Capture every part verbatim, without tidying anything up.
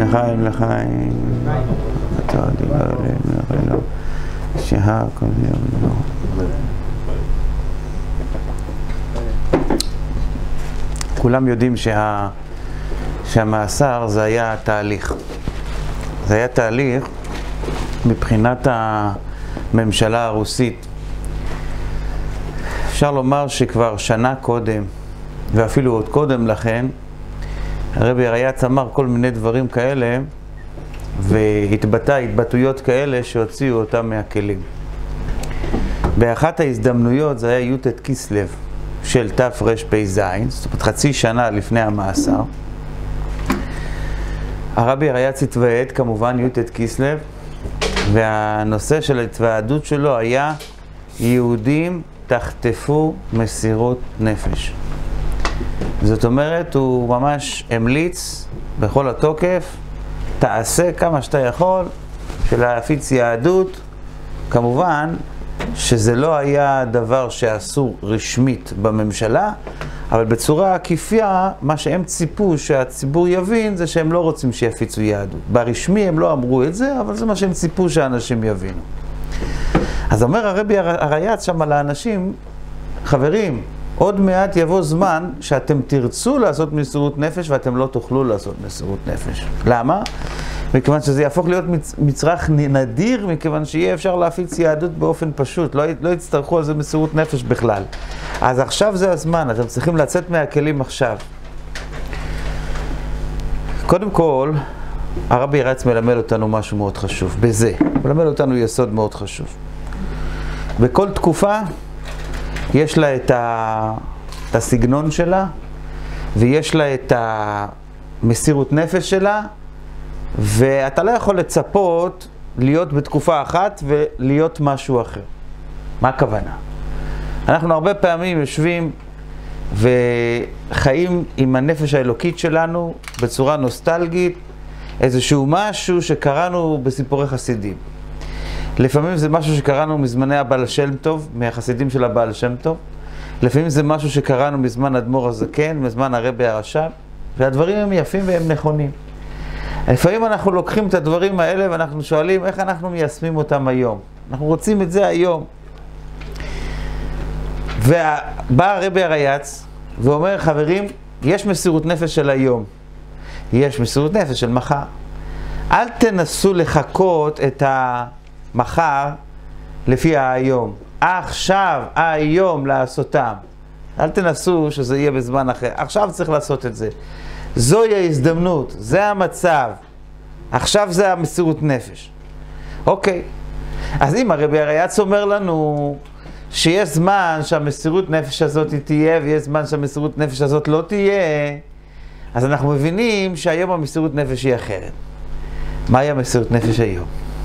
לחיים לחיים, אתה דיבר אלינו, אלינו, שהה כל יום לא. כולם יודעים שה... שהמאסר זה היה תהליך. זה היה תהליך מבחינת הממשלה הרוסית. אפשר לומר שכבר שנה קודם, ואפילו עוד קודם לכן, הרבי הריי"צ אמר כל מיני דברים כאלה, והתבטא התבטאויות כאלה שהוציאו אותם מהכלים. באחת ההזדמנויות, זה היה י"ט כסלו של תרפ"ז, זאת אומרת חצי שנה לפני המאסר, הרבי הריי"צ התוועד כמובן י"ט כסלו, והנושא של ההתוועדות שלו היה יהודים תחטפו מסירות נפש. זאת אומרת, הוא ממש המליץ בכל התוקף, תעשה כמה שאתה יכול של להפיץ יהדות. כמובן שזה לא היה דבר שאסור רשמית בממשלה, אבל בצורה עקיפה, מה שהם ציפו שהציבור יבין זה שהם לא רוצים שיפיצו יהדות. ברשמי הם לא אמרו את זה, אבל זה מה שהם ציפו שאנשים יבינו. אז אומר הרבי הריי"צ שם על האנשים, חברים, עוד מעט יבוא זמן שאתם תרצו לעשות מסירות נפש ואתם לא תוכלו לעשות מסירות נפש. למה? מכיוון שזה יהפוך להיות מצרך נדיר, מכיוון שיהיה אפשר להפיץ יהדות באופן פשוט, לא, לא יצטרכו על זה מסירות נפש בכלל. אז עכשיו זה הזמן, אתם צריכים לצאת מהכלים עכשיו. קודם כל, הרבי הריי"צ מלמד אותנו משהו מאוד חשוב, בזה. מלמד אותנו יסוד מאוד חשוב. בכל תקופה יש לה את, ה... את הסגנון שלה, ויש לה את המסירות נפש שלה, ואתה לא יכול לצפות להיות בתקופה אחת ולהיות משהו אחר. מה הכוונה? אנחנו הרבה פעמים יושבים וחיים עם הנפש האלוקית שלנו בצורה נוסטלגית, איזשהו משהו שקראנו בסיפורי חסידים. לפעמים זה משהו שקראנו מזמני הבעל שם טוב, מהחסידים של הבעל שם טוב. לפעמים זה משהו שקראנו מזמן אדמו"ר הזקן, מזמן הרבי הרש"ב, והדברים הם יפים והם נכונים. לפעמים אנחנו לוקחים את הדברים האלה ואנחנו שואלים איך אנחנו מיישמים אותם היום. אנחנו רוצים את זה היום. ובא הרבי הריי"צ ואומר, חברים, יש מסירות נפש של היום. יש מסירות נפש של מחר. אל תנסו לחכות את המחר לפי היום. עכשיו, היום לעשותם. אל תנסו שזה יהיה בזמן אחר. עכשיו צריך לעשות את זה. זוהי ההזדמנות, זה המצב. עכשיו זה המסירות נפש. אוקיי. אז אם הרבי הריי"צ אומר לנו שיש זמן שהמסירות נפש הזאת תהיה, ויש זמן שהמסירות נפש הזאת לא תהיה, אז אנחנו מבינים שהיום המסירות נפש היא אחרת. מהי המסירות נפש היום?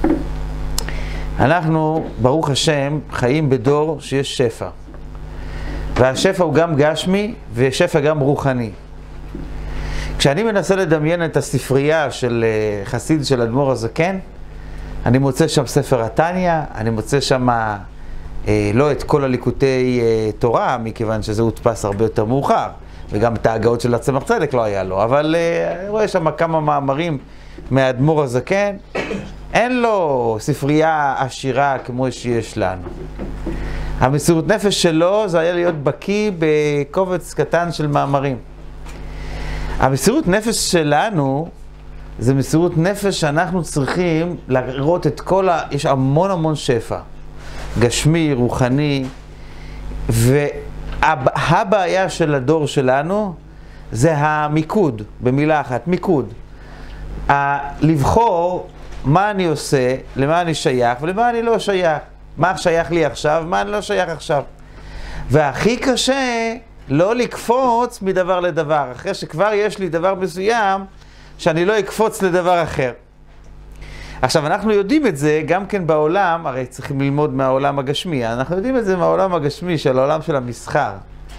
אנחנו, ברוך השם, חיים בדור שיש שפע. והשפע הוא גם גשמי, ושפע גם רוחני. כשאני מנסה לדמיין את הספרייה של חסיד של אדמו"ר הזקן, אני מוצא שם ספר התניא, אני מוצא שם אה, לא את כל הליקוטי אה, תורה, מכיוון שזה הודפס הרבה יותר מאוחר, וגם את ההגאות של הצמח צדק לא היה לו, אבל אה, אני רואה שם כמה מאמרים מהאדמו"ר הזקן, אין לו ספרייה עשירה כמו שיש לנו. המסירות נפש שלו זה היה להיות בקיא בקובץ קטן של מאמרים. המסירות נפש שלנו זה מסירות נפש שאנחנו צריכים לראות את כל ה... יש המון המון שפע. גשמי, רוחני. והבעיה של הדור שלנו זה המיקוד, במילה אחת, מיקוד. לבחור מה אני עושה, למה אני שייך ולמה אני לא שייך. מה שייך לי עכשיו, מה אני לא שייך עכשיו. והכי קשה לא לקפוץ מדבר לדבר, אחרי שכבר יש לי דבר מסוים, שאני לא אקפוץ לדבר אחר. עכשיו, אנחנו יודעים את זה גם כן בעולם, הרי צריכים ללמוד מהעולם הגשמי, אנחנו יודעים את זה מהעולם הגשמי, של העולם של המסחר,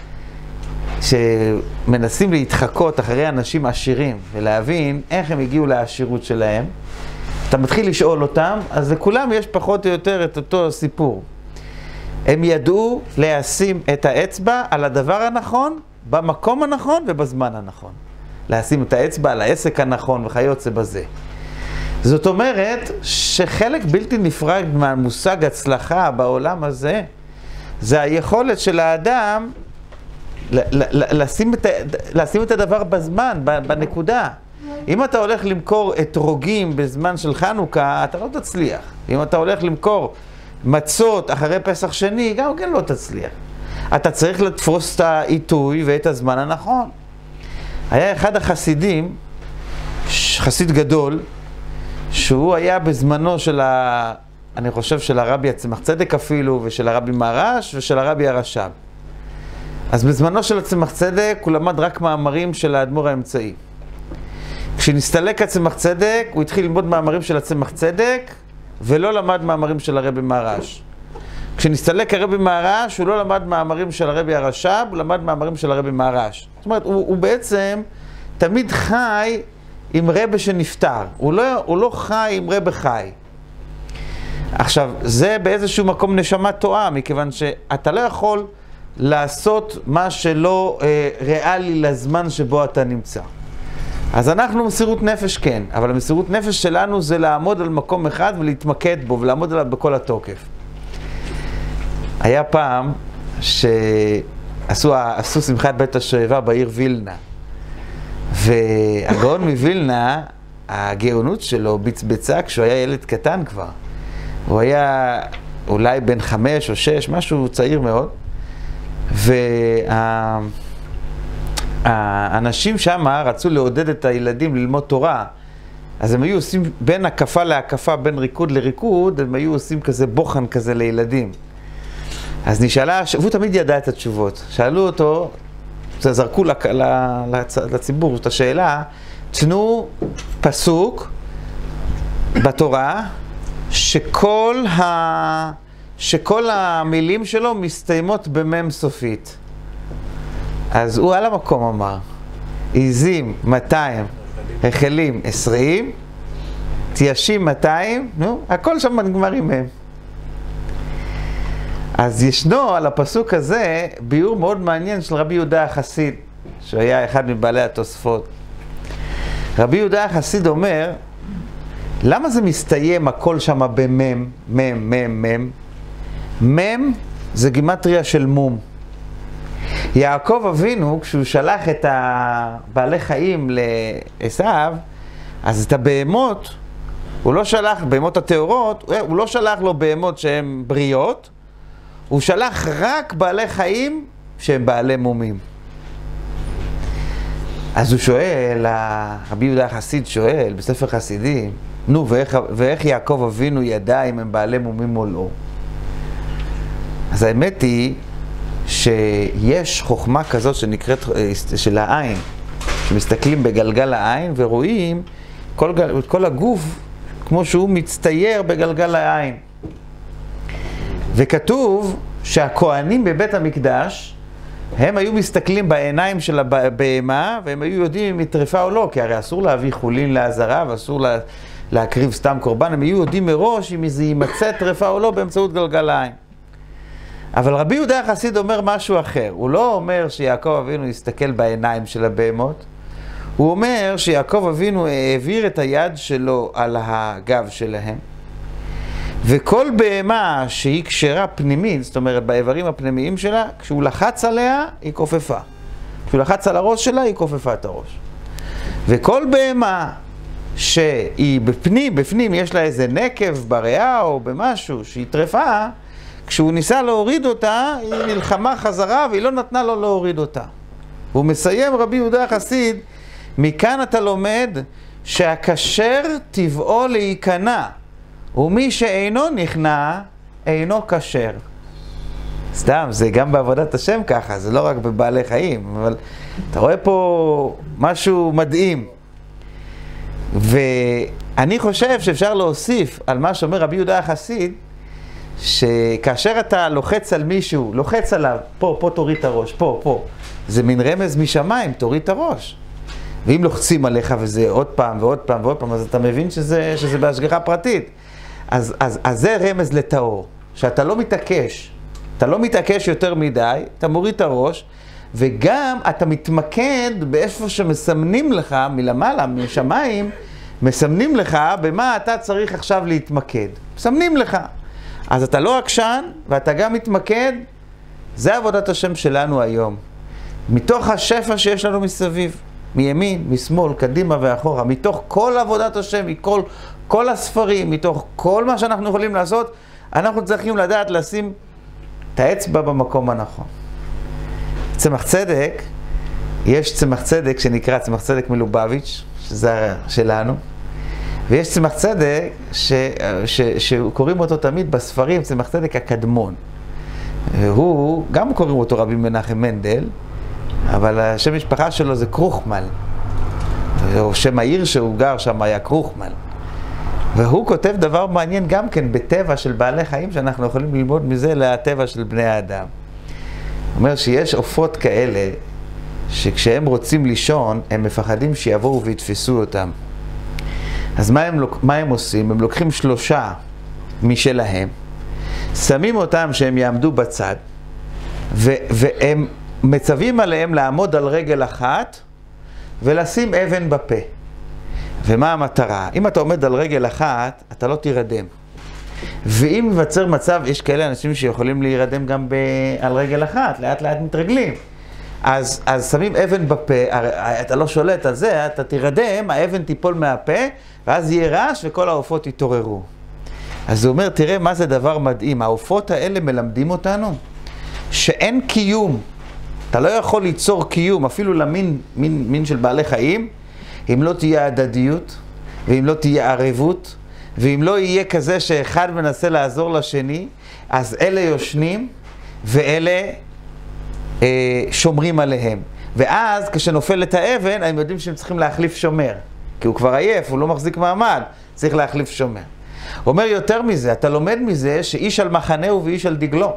שמנסים להתחקות אחרי אנשים עשירים, ולהבין איך הם הגיעו לעשירות שלהם. אתה מתחיל לשאול אותם, אז לכולם יש פחות או יותר את אותו סיפור. הם ידעו להשים את האצבע על הדבר הנכון, במקום הנכון ובזמן הנכון. לשים את האצבע על העסק הנכון וכיוצא בזה. זאת אומרת שחלק בלתי נפרד מהמושג הצלחה בעולם הזה, זה היכולת של האדם לשים את, לשים את הדבר בזמן, בנקודה. אם אתה הולך למכור אתרוגים בזמן של חנוכה, אתה לא תצליח. אם אתה הולך למכור מצות אחרי פסח שני, גם כן לא תצליח. אתה צריך לתפוס את העיתוי ואת הזמן הנכון. היה אחד החסידים, חסיד גדול, שהוא היה בזמנו של ה... אני חושב של הרבי הצמח צדק אפילו, ושל הרבי מהר"ש, ושל הרבי הרש"ב. אז בזמנו של הצמח צדק הוא למד רק מאמרים של האדמו"ר האמצעי. כשנסתלק הצמח צדק, הוא התחיל ללמוד מאמרים של הצמח צדק, ולא למד מאמרים של הרבי מהר"ש. כשנסתלק הרבי מהר"ש, הוא לא למד מאמרים של הרבי הרש"ב, הוא למד מאמרים של הרבי מהר"ש. זאת אומרת, הוא, הוא בעצם תמיד חי עם רבי שנפטר. הוא לא, הוא לא חי עם רבי חי. עכשיו, זה באיזשהו מקום נשמה טועה, מכיוון שאתה לא יכול לעשות מה שלא אה, ריאלי לזמן שבו אתה נמצא. אז אנחנו מסירות נפש כן, אבל המסירות נפש שלנו זה לעמוד על מקום אחד ולהתמקד בו ולעמוד עליו בכל התוקף. היה פעם שעשו עשו שמחת בית השואבה בעיר וילנה, והגאון מווילנה, הגאונות שלו בצבצה כשהוא היה ילד קטן כבר. הוא היה אולי בן חמש או שש, משהו צעיר מאוד, והאנשים שם רצו לעודד את הילדים ללמוד תורה, אז הם היו עושים בין הקפה להקפה, בין ריקוד לריקוד, הם היו עושים כזה בוחן כזה לילדים. אז נשאלה, והוא תמיד ידע את התשובות, שאלו אותו, זרקו לציבור את השאלה, תנו פסוק בתורה שכל, ה... שכל המילים שלו מסתיימות במם סופית. אז הוא על המקום אמר, עיזים מאתיים, החלים עשרים, תיישים מאתיים, נו, הכל שם נגמר עם מם. אז ישנו על הפסוק הזה ביאור מאוד מעניין של רבי יהודה החסיד, שהיה אחד מבעלי התוספות. רבי יהודה החסיד אומר, למה זה מסתיים הכל שם במם, מם, מם, מם? מם זה גימטריה של מום. יעקב אבינו, כשהוא שלח את הבעלי חיים לעשיו, אז את הבהמות, הוא לא שלח, בהמות הטהורות, הוא לא שלח לו בהמות שהן בריאות, הוא שלח רק בעלי חיים שהם בעלי מומים. אז הוא שואל, רבי יהודה החסיד שואל בספר חסידים, נו, ואיך, ואיך יעקב אבינו ידע אם הם בעלי מומים או לא? אז האמת היא שיש חוכמה כזאת שנקראת, של העין, שמסתכלים בגלגל העין ורואים כל, כל הגוף כמו שהוא מצטייר בגלגל העין. וכתוב שהכהנים בבית המקדש, הם היו מסתכלים בעיניים של הבהמה, והם היו יודעים אם היא טרפה או לא, כי הרי אסור להביא חולין לעזרה, ואסור לה, להקריב סתם קורבן, הם היו יודעים מראש אם זה יימצא טרפה או לא באמצעות גלגל העין. אבל רבי יהודה החסיד אומר משהו אחר. הוא לא אומר שיעקב אבינו יסתכל בעיניים של הבהמות, הוא אומר שיעקב אבינו העביר את היד שלו על הגב שלהם, וכל בהמה שהיא קשרה פנימית, זאת אומרת באיברים הפנימיים שלה, כשהוא לחץ עליה היא כופפה. כשהוא לחץ על הראש שלה היא כופפה את הראש. וכל בהמה שהיא בפנים, בפנים יש לה איזה נקב בריאה או במשהו שהיא טרפה, כשהוא ניסה להוריד אותה, היא נלחמה חזרה והיא לא נתנה לו להוריד אותה. הוא מסיים רבי יהודה החסיד, מכאן אתה לומד שהכשר טבעו להיכנע, ומי שאינו נכנע, אינו כשר. סתם, זה גם בעבודת השם ככה, זה לא רק בבעלי חיים, אבל אתה רואה פה משהו מדהים. ואני חושב שאפשר להוסיף על מה שאומר רבי יהודה החסיד, שכאשר אתה לוחץ על מישהו, לוחץ עליו, פה, פה תוריד את הראש, פה, פה, זה מין רמז משמיים, תוריד את הראש. ואם לוחצים עליך וזה עוד פעם ועוד פעם ועוד פעם, אז אתה מבין שזה, שזה בהשגחה פרטית. אז, אז, אז זה רמז לטהור, שאתה לא מתעקש, אתה לא מתעקש יותר מדי, אתה מוריד את הראש, וגם אתה מתמקד באיפה שמסמנים לך מלמעלה, משמיים, מסמנים לך במה אתה צריך עכשיו להתמקד. מסמנים לך. אז אתה לא עקשן ואתה גם מתמקד. זה עבודת השם שלנו היום. מתוך השפע שיש לנו מסביב, מימין, משמאל, קדימה ואחורה, מתוך כל עבודת השם, מכל כל הספרים, מתוך כל מה שאנחנו יכולים לעשות, אנחנו צריכים לדעת לשים את האצבע במקום הנכון. צמח צדק, יש צמח צדק שנקרא צמח צדק מלובביץ', שזה שלנו, ויש צמח צדק ש, ש, שקוראים אותו תמיד בספרים, צמח צדק הקדמון. והוא, גם קוראים אותו רבי מנחם מנדל, אבל השם משפחה שלו זה קרוחמל. או שם העיר שהוא גר שם היה קרוחמל. והוא כותב דבר מעניין גם כן בטבע של בעלי חיים, שאנחנו יכולים ללמוד מזה לטבע של בני האדם. הוא אומר שיש עופות כאלה, שכשהם רוצים לישון, הם מפחדים שיבואו ויתפסו אותם. אז מה הם, מה הם עושים? הם לוקחים שלושה משלהם, שמים אותם שהם יעמדו בצד, ו- והם מצווים עליהם לעמוד על רגל אחת, ולשים אבן בפה. ומה המטרה? אם אתה עומד על רגל אחת, אתה לא תירדם. ואם ייווצר מצב, יש כאלה אנשים שיכולים להירדם גם ב- על רגל אחת, לאט לאט מתרגלים. אז, אז שמים אבן בפה, אתה לא שולט על זה, אתה תירדם, האבן תיפול מהפה, ואז יהיה רעש וכל העופות יתעוררו. אז הוא אומר, תראה מה זה דבר מדהים, העופות האלה מלמדים אותנו שאין קיום. אתה לא יכול ליצור קיום, אפילו למין מין, מין של בעלי חיים, אם לא תהיה הדדיות, ואם לא תהיה ערבות, ואם לא יהיה כזה שאחד מנסה לעזור לשני, אז אלה יושנים, ואלה אה, שומרים עליהם. ואז כשנופלת האבן, הם יודעים שהם צריכים להחליף שומר. כי הוא כבר עייף, הוא לא מחזיק מעמד, צריך להחליף שומר. הוא אומר יותר מזה, אתה לומד מזה שאיש על מחנהו ואיש על דגלו.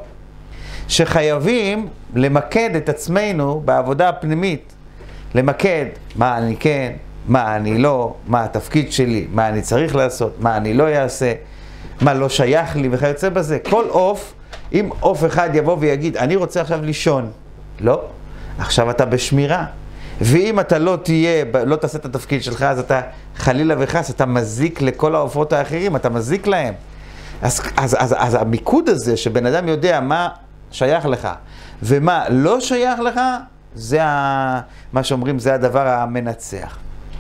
שחייבים למקד את עצמנו בעבודה הפנימית. למקד מה אני כן, מה אני לא, מה התפקיד שלי, מה אני צריך לעשות, מה אני לא אעשה, מה לא שייך לי וכיוצא בזה. כל עוף, אם עוף אחד יבוא ויגיד, אני רוצה עכשיו לישון. לא, עכשיו אתה בשמירה. ואם אתה לא תהיה, לא תעשה את התפקיד שלך, אז אתה חלילה וחס, אתה מזיק לכל העופות האחרים, אתה מזיק להם. אז, אז, אז, אז המיקוד הזה שבן אדם יודע מה שייך לך ומה לא שייך לך, זה ה, מה שאומרים, זה הדבר המנצח.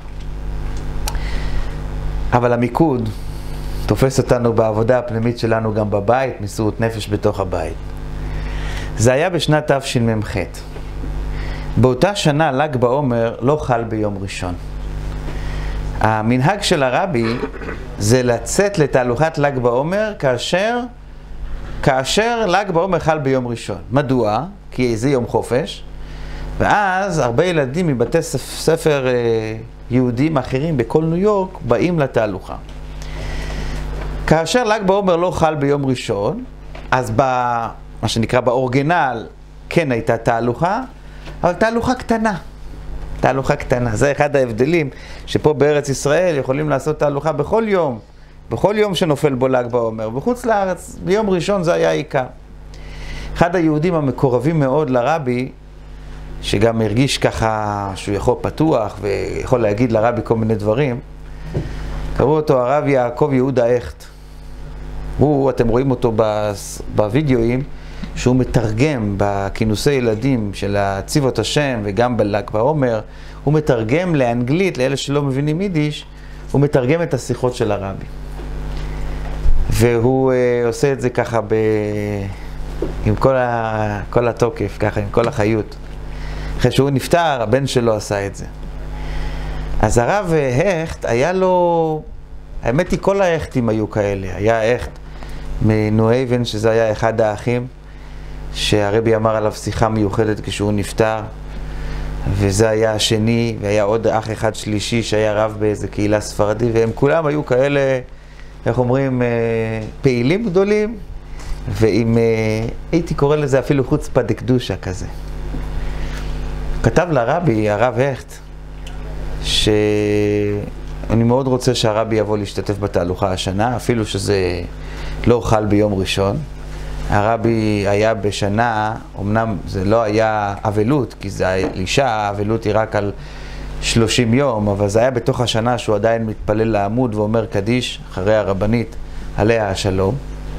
אבל המיקוד תופס אותנו בעבודה הפנימית שלנו גם בבית, מסירות נפש בתוך הבית. זה היה בשנת תשמ"ח. באותה שנה ל"ג בעומר לא חל ביום ראשון. המנהג של הרבי זה לצאת לתהלוכת ל"ג בעומר כאשר כאשר ל"ג בעומר חל ביום ראשון. מדוע? כי זה יום חופש, ואז הרבה ילדים מבתי ספר יהודים אחרים בכל ניו יורק באים לתהלוכה. כאשר ל"ג בעומר לא חל ביום ראשון, אז במה שנקרא באורגינל כן הייתה תהלוכה, אבל תהלוכה קטנה. תהלוכה קטנה. זה אחד ההבדלים, שפה בארץ ישראל יכולים לעשות תהלוכה בכל יום, בכל יום שנופל בו ל"ג בעומר. בחוץ לארץ, ביום ראשון זה היה העיקר. אחד היהודים המקורבים מאוד לרבי, שגם הרגיש ככה שהוא יכול פתוח ויכול להגיד לרבי כל מיני דברים, קראו אותו הרב יעקב יהודה הכט. הוא, אתם רואים אותו בווידאוים, שהוא מתרגם בכינוסי ילדים של הציבות השם וגם בל"ג בעומר, הוא מתרגם לאנגלית, לאלה שלא מבינים יידיש, הוא מתרגם את השיחות של הרבי. והוא uh, עושה את זה ככה ב... עם כל, ה... כל התוקף, ככה, עם כל החיות. אחרי שהוא נפטר, הבן שלו עשה את זה. אז הרב הכט, היה לו... האמת היא, כל ההכטים היו כאלה. היה הכט מנוהייבן, שזה היה אחד האחים, שהרבי אמר עליו שיחה מיוחדת כשהוא נפטר, וזה היה השני, והיה עוד אח אחד שלישי שהיה רב באיזה קהילה ספרדי, והם כולם היו כאלה, איך אומרים, פעילים גדולים, ועם, הייתי קורא לזה אפילו חוצפה דקדושה כזה. כתב לרבי, הרב הכט, שאני מאוד רוצה שהרבי יבוא להשתתף בתהלוכה השנה, אפילו שזה לא חל ביום ראשון, הרבי היה בשנה, אמנם זה לא היה אבלות, כי זה אישה, אבלות היא רק על שלושים יום, אבל זה היה בתוך השנה שהוא עדיין מתפלל לעמוד ואומר קדיש אחרי הרבנית עליה השלום.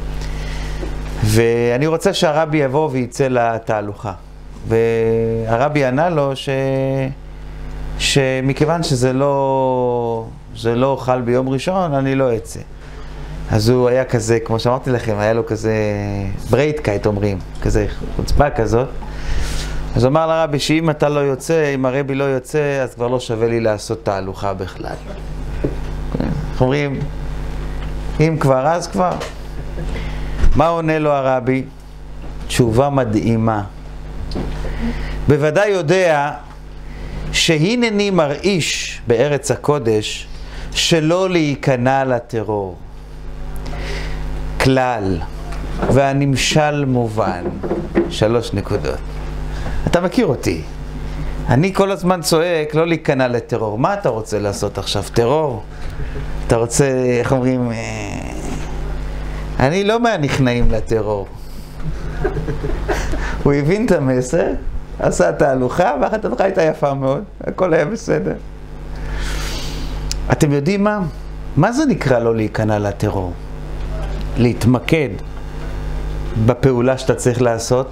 ואני רוצה שהרבי יבוא וייצא לתהלוכה. והרבי ענה לו ש... שמכיוון שזה לא, זה לא חל ביום ראשון, אני לא אצא. אז הוא היה כזה, כמו שאמרתי לכם, היה לו כזה ברייטקייט אומרים, כזה חוצפה כזאת. אז הוא אמר לרבי שאם אתה לא יוצא, אם הרבי לא יוצא, אז כבר לא שווה לי לעשות תהלוכה בכלל. איך אומרים? אם כבר, אז כבר. מה עונה לו הרבי? תשובה מדהימה. בוודאי יודע שהנני מרעיש בארץ הקודש שלא להיכנע לטרור. כלל והנמשל מובן. שלוש נקודות. אתה מכיר אותי. אני כל הזמן צועק לא להיכנע לטרור. מה אתה רוצה לעשות עכשיו? טרור? אתה רוצה, איך אומרים, אני לא מהנכנעים לטרור. הוא הבין את המסר, עשה תהלוכה, ואחת התהלוכה הייתה יפה מאוד, הכל היה בסדר. אתם יודעים מה? מה זה נקרא לא להיכנע לטרור? להתמקד בפעולה שאתה צריך לעשות,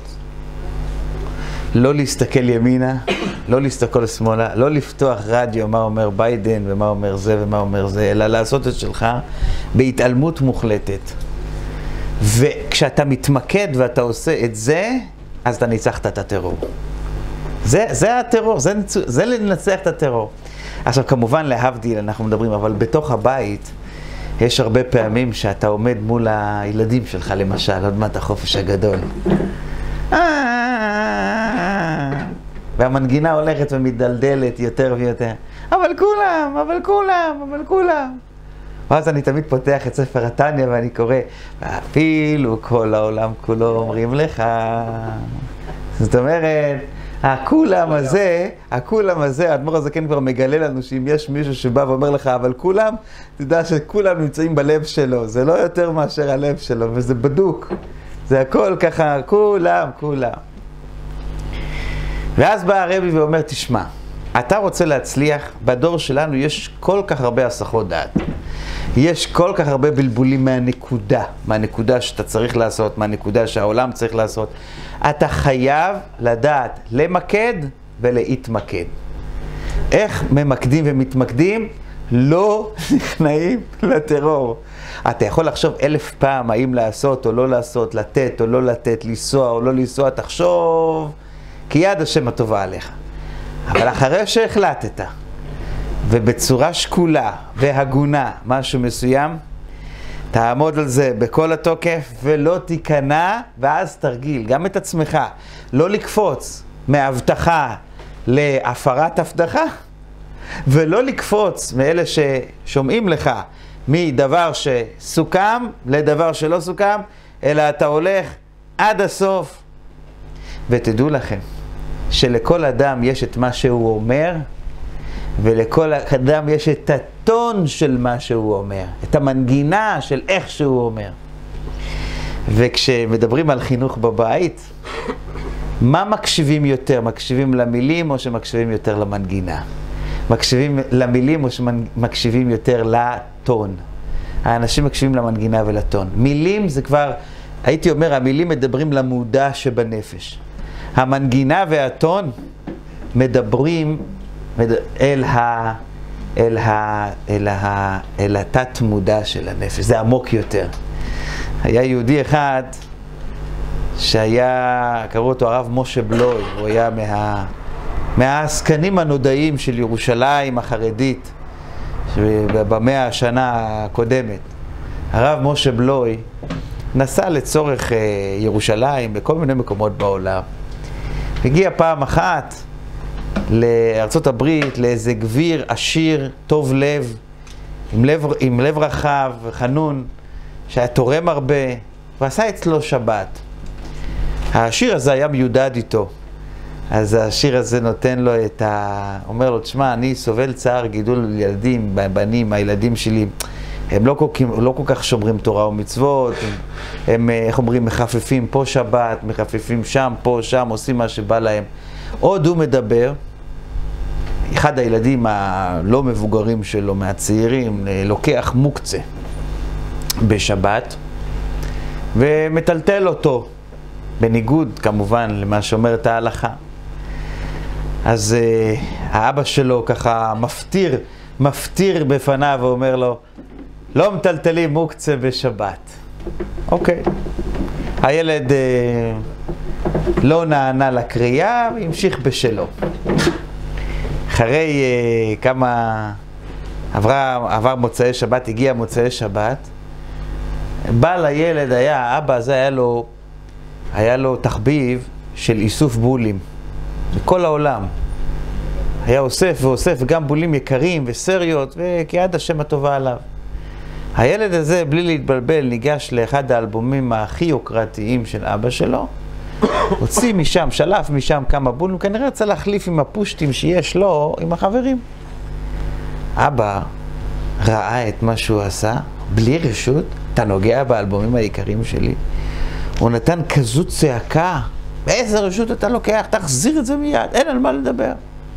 לא להסתכל ימינה, לא להסתכל שמאלה, לא לפתוח רדיו, מה אומר ביידן ומה אומר זה ומה אומר זה, אלא לעשות את שלך בהתעלמות מוחלטת. וכשאתה מתמקד ואתה עושה את זה, אז אתה ניצחת את הטרור. זה, זה הטרור, זה, זה לנצח את הטרור. עכשיו כמובן להבדיל אנחנו מדברים, אבל בתוך הבית יש הרבה פעמים שאתה עומד מול הילדים שלך למשל, עוד מעט החופש הגדול. והמנגינה הולכת ומתדלדלת יותר ויותר. אבל כולם, אבל כולם, אבל כולם. ואז אני תמיד פותח את ספר התניא ואני קורא, ואפילו כל העולם כולו אומרים לך. זאת אומרת, הכולם הזה, הכולם הזה, האדמו"ר הזקן כבר מגלה לנו שאם יש מישהו שבא ואומר לך, אבל כולם, תדע שכולם נמצאים בלב שלו. זה לא יותר מאשר הלב שלו, וזה בדוק. זה הכל ככה, כולם, כולם. ואז בא הרבי ואומר, תשמע, אתה רוצה להצליח, בדור שלנו יש כל כך הרבה הסחות דעת. יש כל כך הרבה בלבולים מהנקודה, מהנקודה שאתה צריך לעשות, מהנקודה שהעולם צריך לעשות. אתה חייב לדעת למקד ולהתמקד. איך ממקדים ומתמקדים? לא נכנעים לטרור. אתה יכול לחשוב אלף פעם האם לעשות או לא לעשות, לתת או לא לתת, לנסוע או לא לנסוע, תחשוב כי יד השם הטובה עליך. אבל אחרי שהחלטת ובצורה שקולה והגונה משהו מסוים, תעמוד על זה בכל התוקף ולא תיכנע, ואז תרגיל גם את עצמך, לא לקפוץ מהבטחה להפרת הבטחה, ולא לקפוץ מאלה ששומעים לך מדבר שסוכם לדבר שלא סוכם, אלא אתה הולך עד הסוף. ותדעו לכם שלכל אדם יש את מה שהוא אומר, ולכל אדם יש את הטון של מה שהוא אומר, את המנגינה של איך שהוא אומר. וכשמדברים על חינוך בבית, מה מקשיבים יותר? מקשיבים למילים או שמקשיבים יותר למנגינה? מקשיבים למילים או שמקשיבים יותר לטון? האנשים מקשיבים למנגינה ולטון. מילים זה כבר, הייתי אומר, המילים מדברים למודע שבנפש. המנגינה והטון מדברים אל ה אל ה אל ה אל התת מודע של הנפש. זה עמוק יותר. היה יהודי אחד שהיה, קראו אותו הרב משה בלוי, הוא היה מה מהעסקנים הנודעים של ירושלים החרדית במאה השנה הקודמת. הרב משה בלוי נסע לצורך ירושלים בכל מיני מקומות בעולם. הגיע פעם אחת לארצות הברית, לאיזה גביר עשיר, טוב לב, עם לב, עם לב רחב וחנון, שהיה תורם הרבה, ועשה אצלו שבת. העשיר הזה היה מיודד איתו. אז העשיר הזה נותן לו את ה... אומר לו, תשמע, אני סובל צער גידול ילדים, בנים, הילדים שלי, הם לא כל, לא כל כך שומרים תורה ומצוות, הם, הם, איך אומרים, מחפפים פה שבת, מחפפים שם, פה, שם, עושים מה שבא להם. עוד הוא מדבר, אחד הילדים הלא מבוגרים שלו, מהצעירים, לוקח מוקצה בשבת, ומטלטל אותו, בניגוד כמובן למה שאומרת ההלכה. אז uh, האבא שלו ככה מפתיר, מפתיר בפניו ואומר לו, לא מטלטלים מוקצה בשבת. אוקיי. הילד uh, לא נענה לקריאה והמשיך בשלו. אחרי uh, כמה, עבר, עבר מוצאי שבת, הגיע מוצאי שבת, בא לילד, היה, האבא הזה היה לו, היה לו תחביב של איסוף בולים. בכל העולם. היה אוסף ואוסף, וגם בולים יקרים וסריות, וכיד השם הטובה עליו. הילד הזה, בלי להתבלבל, ניגש לאחד האלבומים הכי יוקרתיים של אבא שלו, הוציא משם, שלף משם כמה בולים, כנראה רצה להחליף עם הפושטים שיש לו, עם החברים. אבא ראה את מה שהוא עשה, בלי רשות, אתה נוגע באלבומים היקרים שלי. הוא נתן כזו צעקה, באיזה רשות אתה לוקח, תחזיר את זה מיד, אין על מה לדבר.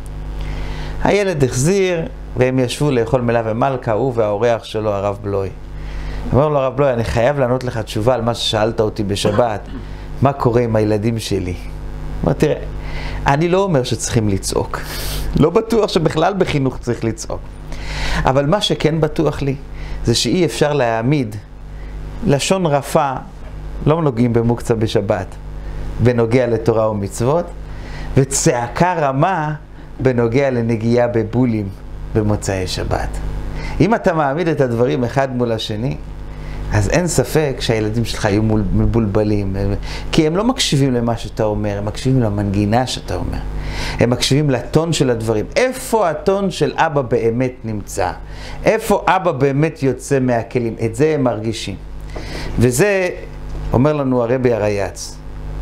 הילד החזיר, והם ישבו לאכול מלה ומלכה, הוא והאורח שלו, הרב בלוי. אמר לו, הרב בלוי, אני חייב לענות לך תשובה על מה ששאלת אותי בשבת. מה קורה עם הילדים שלי? אמר, תראה, אני לא אומר שצריכים לצעוק. לא בטוח שבכלל בחינוך צריך לצעוק. אבל מה שכן בטוח לי, זה שאי אפשר להעמיד לשון רפה, לא נוגעים במוקצה בשבת, בנוגע לתורה ומצוות, וצעקה רמה בנוגע לנגיעה בבולים במוצאי שבת. אם אתה מעמיד את הדברים אחד מול השני, אז אין ספק שהילדים שלך יהיו מבולבלים, כי הם לא מקשיבים למה שאתה אומר, הם מקשיבים למנגינה שאתה אומר. הם מקשיבים לטון של הדברים. איפה הטון של אבא באמת נמצא? איפה אבא באמת יוצא מהכלים? את זה הם מרגישים. וזה אומר לנו הרבי הרייץ.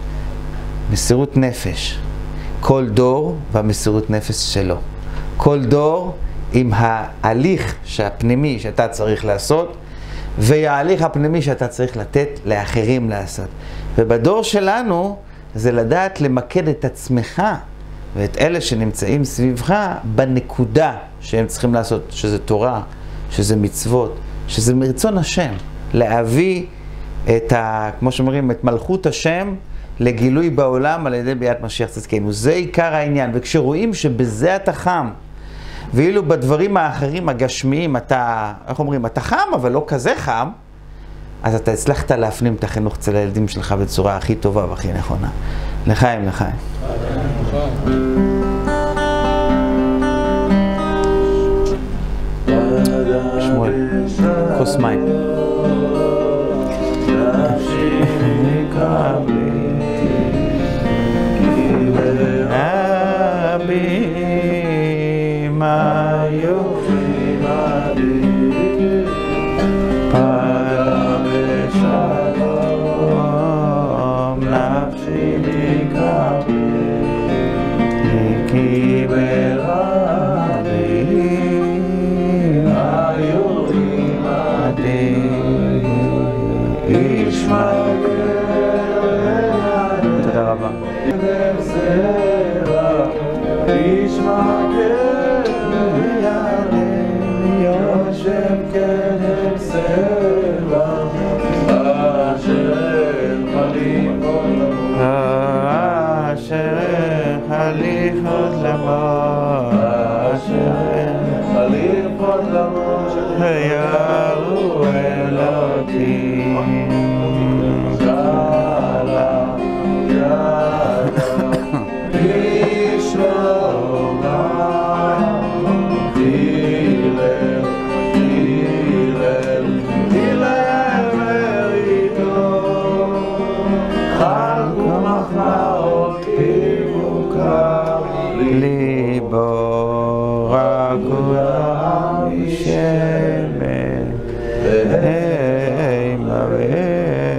מסירות נפש. כל דור והמסירות נפש שלו. כל דור עם ההליך הפנימי שאתה צריך לעשות, וההליך הפנימי שאתה צריך לתת לאחרים לעשות. ובדור שלנו זה לדעת למקד את עצמך ואת אלה שנמצאים סביבך בנקודה שהם צריכים לעשות, שזה תורה, שזה מצוות, שזה מרצון השם. להביא את ה, כמו שאומרים, את מלכות השם לגילוי בעולם על ידי ביאת משיח צדקנו. זה עיקר העניין. וכשרואים שבזה אתה חם, ואילו בדברים האחרים הגשמיים אתה, איך אומרים, אתה חם אבל לא כזה חם, אז אתה הצלחת להפנים את החינוך אצל הילדים שלך בצורה הכי טובה והכי נכונה. לחיים, לחיים. שמואל, כוס מים. תודה רבה. Hey, my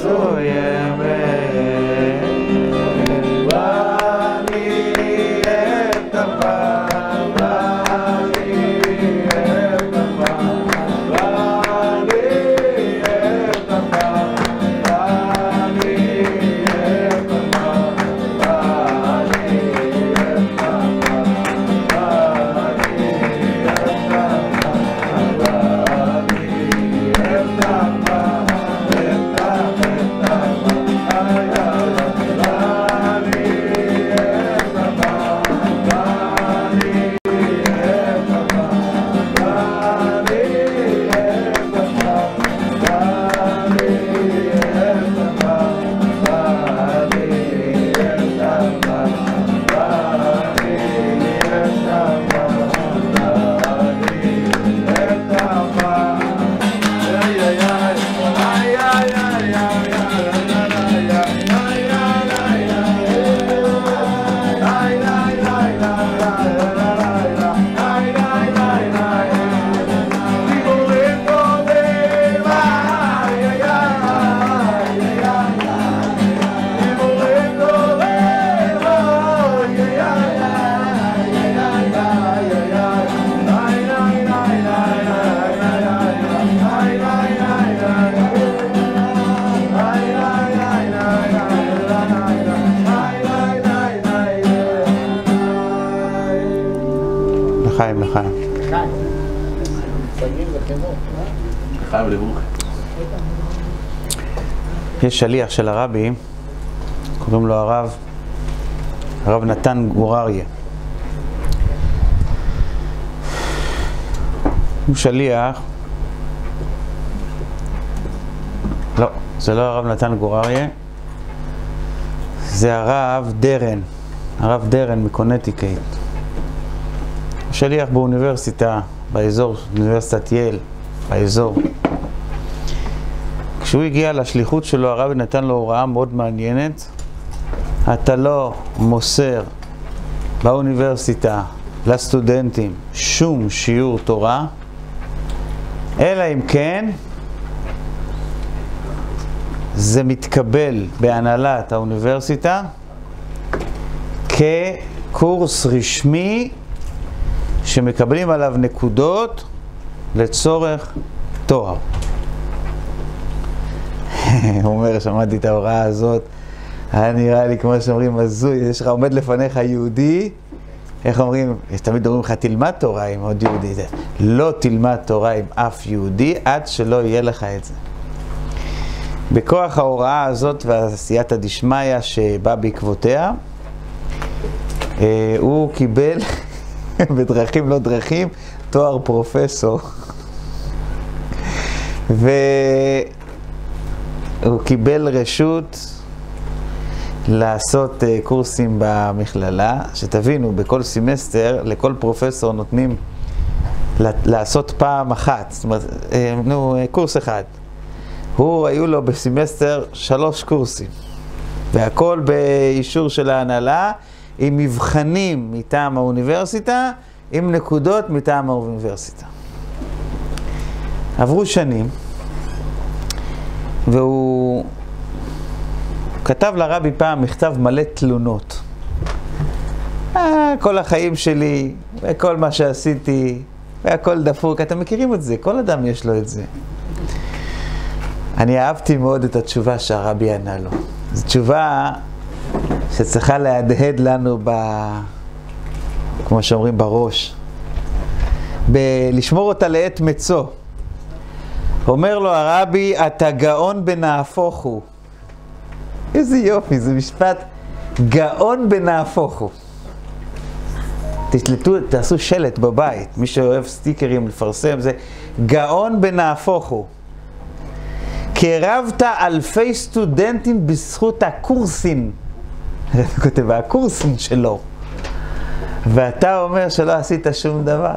לחיים, לחיים. לחיים לברוך. יש שליח של הרבי, קוראים לו הרב, הרב נתן גורריה. הוא שליח, לא, זה לא הרב נתן גורריה, זה הרב דרן, הרב דרן מקונטיקט. שליח באוניברסיטה, באזור, אוניברסיטת יל, באזור. כשהוא הגיע לשליחות שלו, הרבי נתן לו הוראה מאוד מעניינת. אתה לא מוסר באוניברסיטה לסטודנטים שום שיעור תורה, אלא אם כן זה מתקבל בהנהלת האוניברסיטה כקורס רשמי שמקבלים עליו נקודות לצורך תואר. הוא אומר, שמעתי את ההוראה הזאת, היה נראה לי כמו שאומרים, הזוי, יש לך עומד לפניך יהודי, איך אומרים, תמיד אומרים לך, תלמד תורה עם עוד יהודי. לא תלמד תורה עם אף יהודי, עד שלא יהיה לך את זה. בכוח ההוראה הזאת והסייעתא דשמיא שבא בעקבותיה, הוא קיבל בדרכים לא דרכים תואר פרופסור. והוא קיבל רשות לעשות קורסים במכללה, שתבינו, בכל סמסטר לכל פרופסור נותנים לעשות פעם אחת, זאת אומרת, נו, קורס אחד. הוא, היו לו בסמסטר שלוש קורסים, והכל באישור של ההנהלה, עם מבחנים מטעם האוניברסיטה, עם נקודות מטעם האוניברסיטה. עברו שנים, והוא כתב לרבי פעם מכתב מלא תלונות. אה, כל החיים שלי, וכל מה שעשיתי, והכל דפוק. אתם מכירים את זה, כל אדם יש לו את זה. אני אהבתי מאוד את התשובה שהרבי ענה לו. זו תשובה שצריכה להדהד לנו ב... כמו שאומרים, בראש. בלשמור אותה לעת מצוא. אומר לו הרבי, אתה גאון בנהפוך הוא. איזה יופי, זה משפט גאון בנהפוך הוא. תשלטו, תעשו שלט בבית, מי שאוהב סטיקרים לפרסם, זה גאון בנהפוך הוא. קרבת אלפי סטודנטים בזכות הקורסים. הוא כותב, הקורסים שלו. ואתה אומר שלא עשית שום דבר.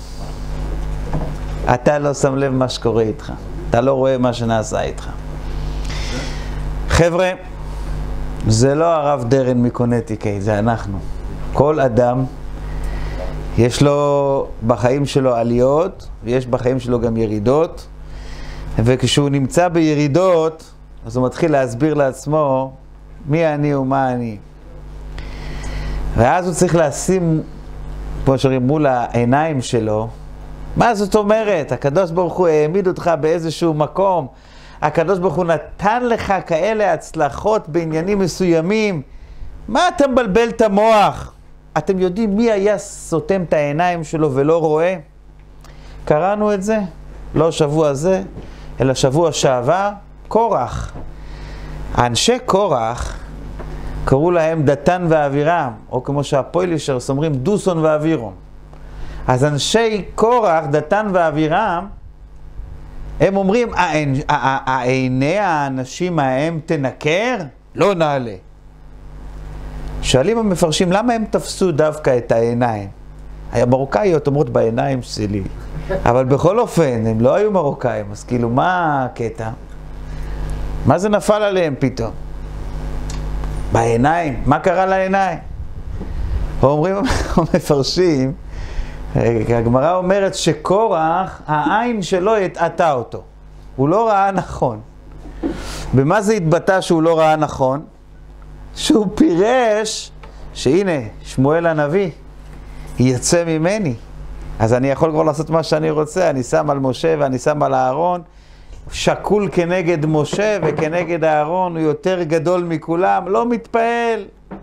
אתה לא שם לב מה שקורה איתך. אתה לא רואה מה שנעשה איתך. חבר'ה, זה לא הרב דרן מקונטיקט, זה אנחנו. כל אדם, יש לו בחיים שלו עליות, ויש בחיים שלו גם ירידות, וכשהוא נמצא בירידות, אז הוא מתחיל להסביר לעצמו מי אני ומה אני. ואז הוא צריך לשים, כמו שאומרים, מול העיניים שלו, מה זאת אומרת? הקדוש ברוך הוא העמיד אותך באיזשהו מקום, הקדוש ברוך הוא נתן לך כאלה הצלחות בעניינים מסוימים, מה אתה מבלבל את המוח? אתם יודעים מי היה סותם את העיניים שלו ולא רואה? קראנו את זה, לא שבוע זה, אלא שבוע שעבר, קורח. האנשי קורח, קראו להם דתן ואבירם, או כמו שהפוילישר אומרים, דוסון ואבירום. אז אנשי קורח, דתן ואבירם, הם אומרים, עיני האנשים ההם תנקר? לא נעלה. שואלים המפרשים, למה הם תפסו דווקא את העיניים? המרוקאיות אומרות בעיניים שלי, אבל בכל אופן, הם לא היו מרוקאים, אז כאילו, מה הקטע? מה זה נפל עליהם פתאום? בעיניים, מה קרה לעיניים? אומרים המפרשים, הגמרא אומרת שקורח, העין שלו התעתה אותו. הוא לא ראה נכון. במה זה התבטא שהוא לא ראה נכון? שהוא פירש שהנה, שמואל הנביא יצא ממני. אז אני יכול כבר לעשות מה שאני רוצה, אני שם על משה ואני שם על אהרון, שקול כנגד משה וכנגד אהרון, הוא יותר גדול מכולם, לא מתפעל.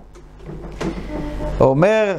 אומר,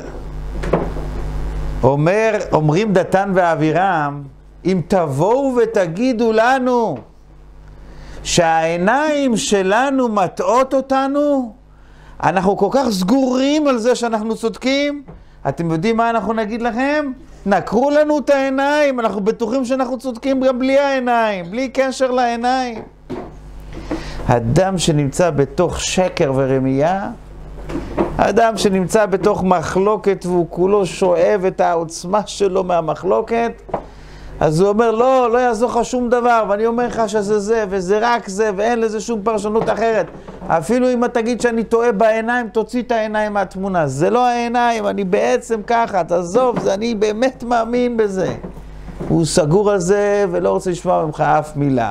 אומר, אומרים דתן ואבירם, אם תבואו ותגידו לנו שהעיניים שלנו מטעות אותנו, אנחנו כל כך סגורים על זה שאנחנו צודקים, אתם יודעים מה אנחנו נגיד לכם? נקרו לנו את העיניים, אנחנו בטוחים שאנחנו צודקים גם בלי העיניים, בלי קשר לעיניים. אדם שנמצא בתוך שקר ורמייה, אדם שנמצא בתוך מחלוקת והוא כולו שואב את העוצמה שלו מהמחלוקת, אז הוא אומר, לא, לא יעזור לך שום דבר, ואני אומר לך שזה זה, וזה רק זה, ואין לזה שום פרשנות אחרת. אפילו אם אתה תגיד שאני טועה בעיניים, תוציא את העיניים מהתמונה. זה לא העיניים, אני בעצם ככה, תעזוב, זה, אני באמת מאמין בזה. הוא סגור על זה ולא רוצה לשמוע ממך אף מילה.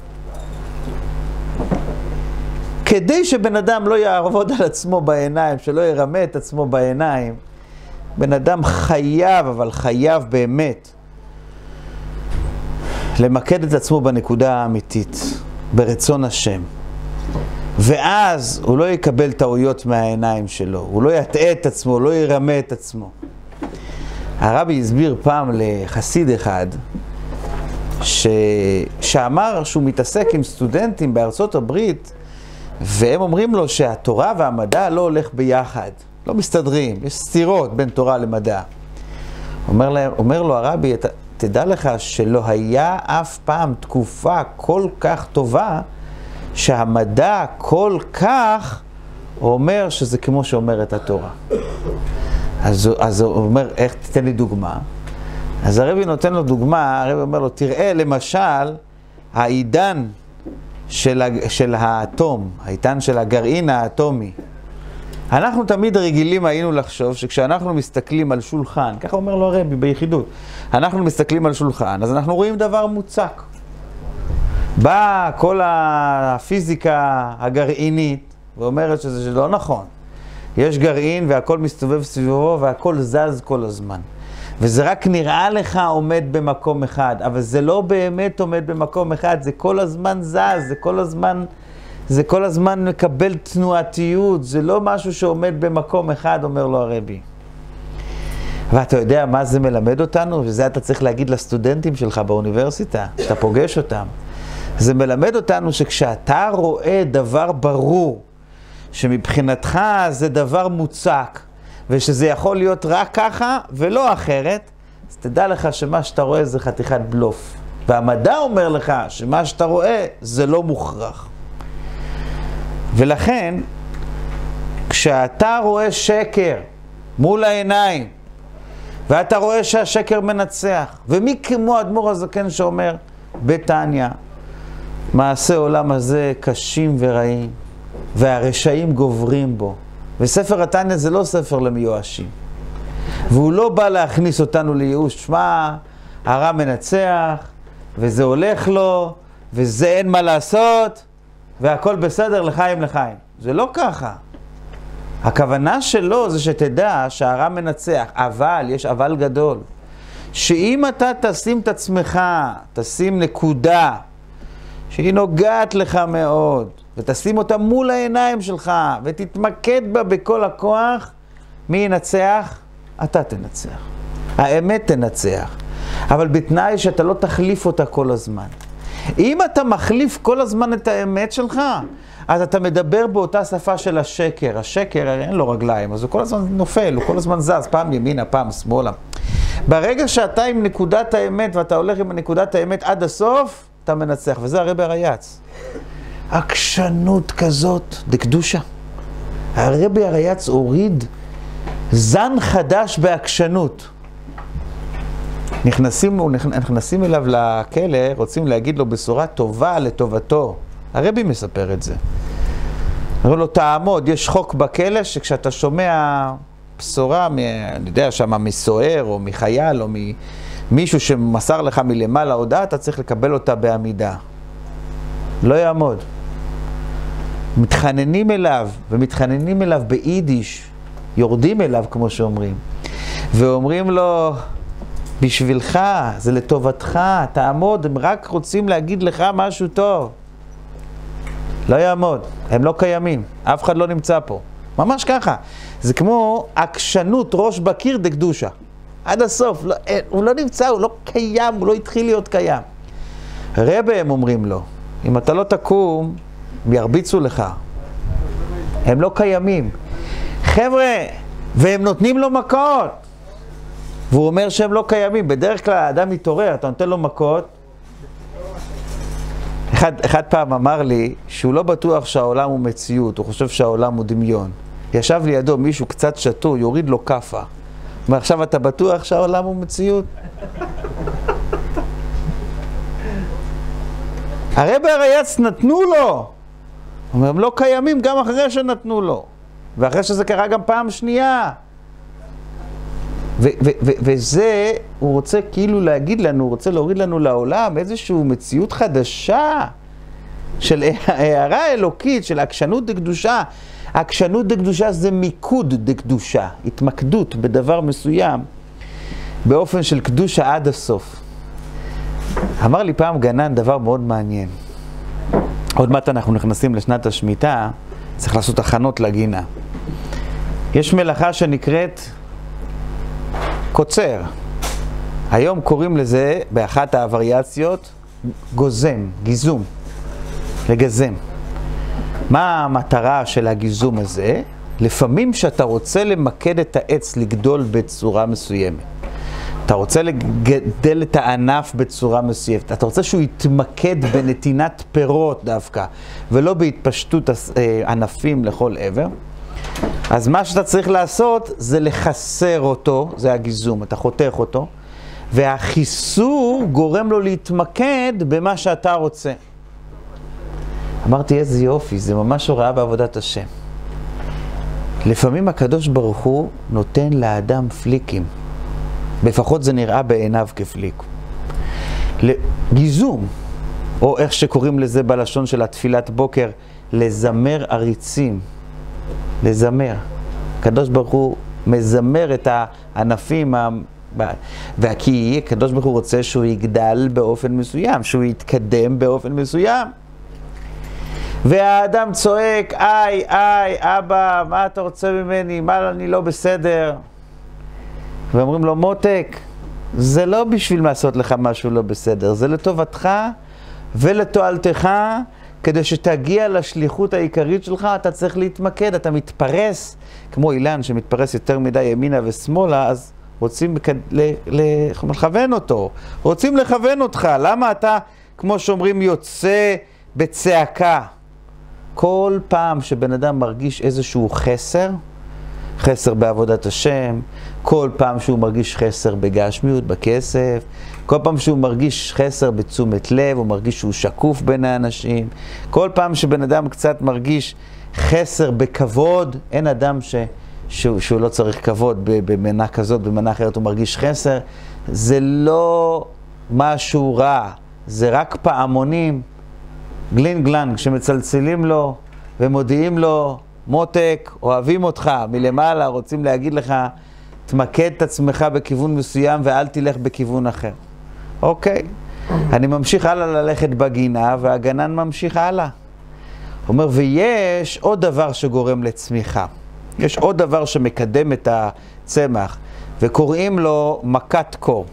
כדי שבן אדם לא יעבוד על עצמו בעיניים, שלא ירמה את עצמו בעיניים, בן אדם חייב, אבל חייב באמת, למקד את עצמו בנקודה האמיתית, ברצון השם. ואז הוא לא יקבל טעויות מהעיניים שלו, הוא לא יטעה את עצמו, הוא לא ירמה את עצמו. הרבי הסביר פעם לחסיד אחד, ש... שאמר שהוא מתעסק עם סטודנטים בארצות הברית, והם אומרים לו שהתורה והמדע לא הולך ביחד, לא מסתדרים, יש סתירות בין תורה למדע. אומר, להם, אומר לו הרבי, תדע לך שלא היה אף פעם תקופה כל כך טובה, שהמדע כל כך אומר שזה כמו שאומרת התורה. אז, אז הוא אומר, איך תתן לי דוגמה? אז הרבי נותן לו דוגמה, הרבי אומר לו, תראה למשל, העידן של, של האטום, העידן של הגרעין האטומי. אנחנו תמיד רגילים היינו לחשוב שכשאנחנו מסתכלים על שולחן, ככה אומר לו הרבי ביחידות, אנחנו מסתכלים על שולחן, אז אנחנו רואים דבר מוצק. באה כל הפיזיקה הגרעינית ואומרת שזה לא נכון. יש גרעין והכל מסתובב סביבו והכל זז כל הזמן. וזה רק נראה לך עומד במקום אחד, אבל זה לא באמת עומד במקום אחד, זה כל הזמן זז, זה כל הזמן, זה כל הזמן מקבל תנועתיות, זה לא משהו שעומד במקום אחד, אומר לו הרבי. ואתה יודע מה זה מלמד אותנו? וזה אתה צריך להגיד לסטודנטים שלך באוניברסיטה, אתה פוגש אותם. זה מלמד אותנו שכשאתה רואה דבר ברור, שמבחינתך זה דבר מוצק, ושזה יכול להיות רק ככה ולא אחרת, אז תדע לך שמה שאתה רואה זה חתיכת בלוף. והמדע אומר לך שמה שאתה רואה זה לא מוכרח. ולכן, כשאתה רואה שקר מול העיניים, ואתה רואה שהשקר מנצח, ומי כמו אדמו"ר הזקן שאומר בתניא, מעשה עולם הזה קשים ורעים, והרשעים גוברים בו. וספר התניא זה לא ספר למיואשים. והוא לא בא להכניס אותנו לייאוש. שמה, הרע מנצח, וזה הולך לו, וזה אין מה לעשות. והכל בסדר לחיים לחיים. זה לא ככה. הכוונה שלו זה שתדע שהרע מנצח, אבל, יש אבל גדול, שאם אתה תשים את עצמך, תשים נקודה, שהיא נוגעת לך מאוד, ותשים אותה מול העיניים שלך, ותתמקד בה בכל הכוח, מי ינצח? אתה תנצח. האמת תנצח. אבל בתנאי שאתה לא תחליף אותה כל הזמן. אם אתה מחליף כל הזמן את האמת שלך, אז אתה מדבר באותה שפה של השקר. השקר, אין לו רגליים, אז הוא כל הזמן נופל, הוא כל הזמן זז, פעם ימינה, פעם שמאלה. ברגע שאתה עם נקודת האמת, ואתה הולך עם נקודת האמת עד הסוף, אתה מנצח, וזה הרבי הרייץ. עקשנות כזאת, דקדושה. הרבי הרייץ הוריד זן חדש בעקשנות. נכנסים, נכנסים אליו לכלא, רוצים להגיד לו בשורה טובה לטובתו. הרבי מספר את זה. אמרו לו, תעמוד, יש חוק בכלא שכשאתה שומע בשורה, מ, אני יודע, שמה מסוער או מחייל או ממישהו שמסר לך מלמעלה הודעה, אתה צריך לקבל אותה בעמידה. לא יעמוד. מתחננים אליו, ומתחננים אליו ביידיש, יורדים אליו כמו שאומרים, ואומרים לו, בשבילך, זה לטובתך, תעמוד, הם רק רוצים להגיד לך משהו טוב. לא יעמוד, הם לא קיימים, אף אחד לא נמצא פה. ממש ככה. זה כמו עקשנות ראש בקיר דקדושה. עד הסוף, לא, הוא לא נמצא, הוא לא קיים, הוא לא התחיל להיות קיים. רבי הם אומרים לו, אם אתה לא תקום, הם ירביצו לך. הם לא קיימים. חבר'ה, והם נותנים לו מכות. והוא אומר שהם לא קיימים. בדרך כלל האדם מתעורר, אתה נותן לו מכות. אחד, אחד פעם אמר לי שהוא לא בטוח שהעולם הוא מציאות, הוא חושב שהעולם הוא דמיון. ישב לידו מישהו קצת שטוי, יוריד לו כפה. אומר, עכשיו אתה בטוח שהעולם הוא מציאות? הרבי הרייץ נתנו לו. הוא אומר, הם לא קיימים גם אחרי שנתנו לו. ואחרי שזה קרה גם פעם שנייה. ו- ו- ו- וזה, הוא רוצה כאילו להגיד לנו, הוא רוצה להוריד לנו לעולם איזושהי מציאות חדשה של הערה אלוקית, של עקשנות דקדושה. עקשנות דקדושה זה מיקוד דקדושה, התמקדות בדבר מסוים, באופן של קדושה עד הסוף. אמר לי פעם גנן דבר מאוד מעניין. עוד מעט אנחנו נכנסים לשנת השמיטה, צריך לעשות הכנות לגינה. יש מלאכה שנקראת קוצר. היום קוראים לזה, באחת הווריאציות, גוזם, גיזום, לגזם. מה המטרה של הגיזום הזה? לפעמים שאתה רוצה למקד את העץ לגדול בצורה מסוימת. אתה רוצה לגדל את הענף בצורה מסוימת. אתה רוצה שהוא יתמקד בנתינת פירות דווקא, ולא בהתפשטות ענפים לכל עבר. אז מה שאתה צריך לעשות זה לחסר אותו, זה הגיזום, אתה חותך אותו, והחיסור גורם לו להתמקד במה שאתה רוצה. אמרתי, איזה יופי, זה ממש הוראה בעבודת השם. לפעמים הקדוש ברוך הוא נותן לאדם פליקים. לפחות זה נראה בעיניו כפליק. גיזום, או איך שקוראים לזה בלשון של התפילת בוקר, לזמר עריצים. לזמר. הקדוש ברוך הוא מזמר את הענפים, וכי הקדוש ברוך הוא רוצה שהוא יגדל באופן מסוים, שהוא יתקדם באופן מסוים. והאדם צועק, איי, איי, אבא, מה אתה רוצה ממני? מה אני לא בסדר? ואומרים לו, מותק, זה לא בשביל לעשות לך משהו לא בסדר, זה לטובתך ולתועלתך, כדי שתגיע לשליחות העיקרית שלך, אתה צריך להתמקד, אתה מתפרס, כמו אילן שמתפרס יותר מדי ימינה ושמאלה, אז רוצים לכוון אותו, רוצים לכוון אותך. למה אתה, כמו שאומרים, יוצא בצעקה? כל פעם שבן אדם מרגיש איזשהו חסר, חסר בעבודת השם, כל פעם שהוא מרגיש חסר בגשמיות, בכסף, כל פעם שהוא מרגיש חסר בתשומת לב, הוא מרגיש שהוא שקוף בין האנשים, כל פעם שבן אדם קצת מרגיש חסר בכבוד, אין אדם ש, שהוא, שהוא לא צריך כבוד במנה כזאת, במנה אחרת הוא מרגיש חסר, זה לא משהו רע, זה רק פעמונים גלין גלן, כשמצלצלים לו ומודיעים לו, מותק, אוהבים אותך, מלמעלה רוצים להגיד לך, תמקד את עצמך בכיוון מסוים ואל תלך בכיוון אחר. אוקיי, אני ממשיך הלאה ללכת בגינה והגנן ממשיך הלאה. הוא אומר, ויש עוד דבר שגורם לצמיחה. יש עוד דבר שמקדם את הצמח, וקוראים לו מכת קור.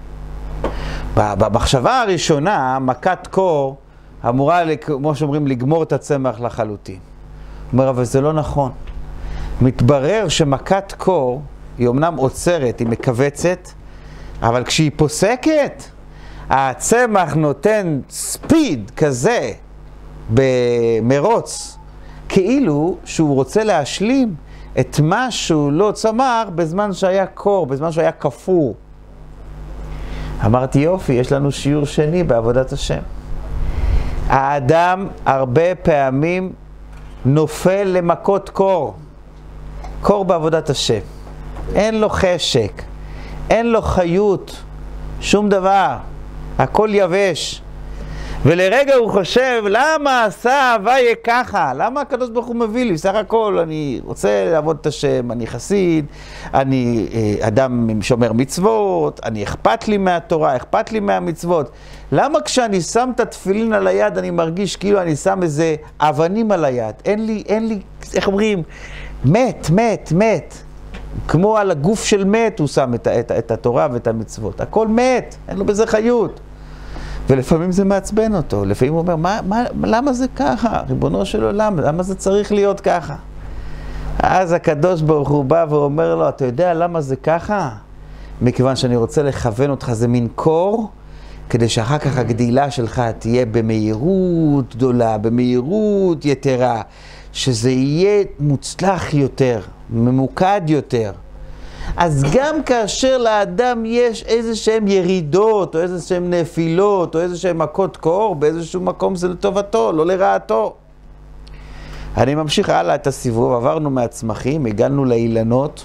במחשבה הראשונה, מכת קור אמורה, כמו שאומרים, לגמור את הצמח לחלוטין. הוא אומר, אבל זה לא נכון. מתברר שמכת קור היא אומנם עוצרת, היא מקבצת, אבל כשהיא פוסקת, הצמח נותן ספיד כזה במרוץ, כאילו שהוא רוצה להשלים את מה שהוא לא צמח בזמן שהיה קור, בזמן שהיה כפור. אמרתי, יופי, יש לנו שיעור שני בעבודת השם. האדם הרבה פעמים נופל למכות קור. קור בעבודת השם. אין לו חשק, אין לו חיות, שום דבר. הכל יבש. ולרגע הוא חושב, למה עשה הוויה ככה? למה הקדוש ברוך הוא מביא לי? בסך הכל, אני רוצה לעבוד את השם, אני חסיד, אני אדם שומר מצוות, אני אכפת לי מהתורה, אכפת לי מהמצוות. למה כשאני שם את התפילין על היד, אני מרגיש כאילו אני שם איזה אבנים על היד? אין לי, אין לי, איך אומרים? מת, מת, מת. כמו על הגוף של מת הוא שם את, את, את התורה ואת המצוות. הכל מת, אין לו בזה חיות. ולפעמים זה מעצבן אותו, לפעמים הוא אומר, מה, מה, למה זה ככה? ריבונו של עולם, למה זה צריך להיות ככה? אז הקדוש ברוך הוא בא ואומר לו, אתה יודע למה זה ככה? מכיוון שאני רוצה לכוון אותך, זה מין קור, כדי שאחר כך הגדילה שלך תהיה במהירות גדולה, במהירות יתרה, שזה יהיה מוצלח יותר, ממוקד יותר. אז גם כאשר לאדם יש איזה שהם ירידות, או איזה שהם נפילות, או איזה שהם מכות קור, באיזשהו מקום זה לטובתו, לא לרעתו. אני ממשיך הלאה את הסיבוב, עברנו מהצמחים, הגענו לאילנות.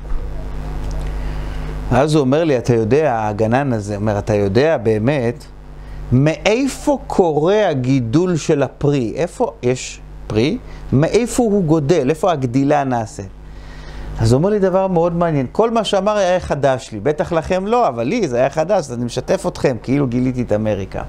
אז הוא אומר לי, אתה יודע, הגנן הזה, אומר, אתה יודע באמת, מאיפה קורה הגידול של הפרי? איפה יש פרי? מאיפה הוא גודל? איפה הגדילה נעשית? אז הוא אומר לי דבר מאוד מעניין, כל מה שאמר היה חדש לי, בטח לכם לא, אבל לי זה היה חדש, אז אני משתף אתכם, כאילו גיליתי את אמריקה.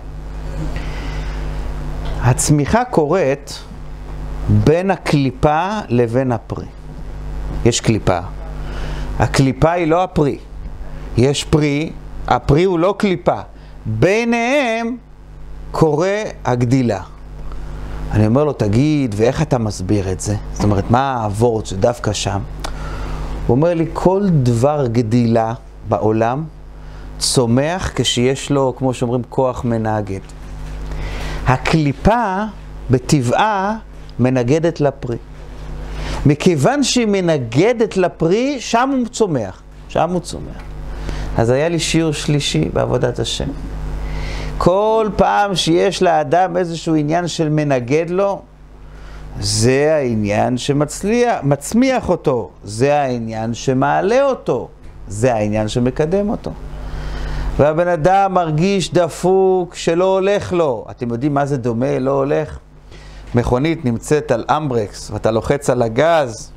הצמיחה קורית בין הקליפה לבין הפרי. יש קליפה. הקליפה היא לא הפרי. יש פרי, הפרי הוא לא קליפה. ביניהם קורה הגדילה. אני אומר לו, תגיד, ואיך אתה מסביר את זה? זאת אומרת, מה העבורת שדווקא שם? הוא אומר לי, כל דבר גדילה בעולם צומח כשיש לו, כמו שאומרים, כוח מנגד. הקליפה בטבעה מנגדת לפרי. מכיוון שהיא מנגדת לפרי, שם הוא צומח. שם הוא צומח. אז היה לי שיעור שלישי בעבודת השם. כל פעם שיש לאדם איזשהו עניין של מנגד לו, זה העניין שמצליח, מצמיח אותו, זה העניין שמעלה אותו, זה העניין שמקדם אותו. והבן אדם מרגיש דפוק שלא הולך לו. אתם יודעים מה זה דומה, לא הולך? מכונית נמצאת על אמברקס ואתה לוחץ על הגז.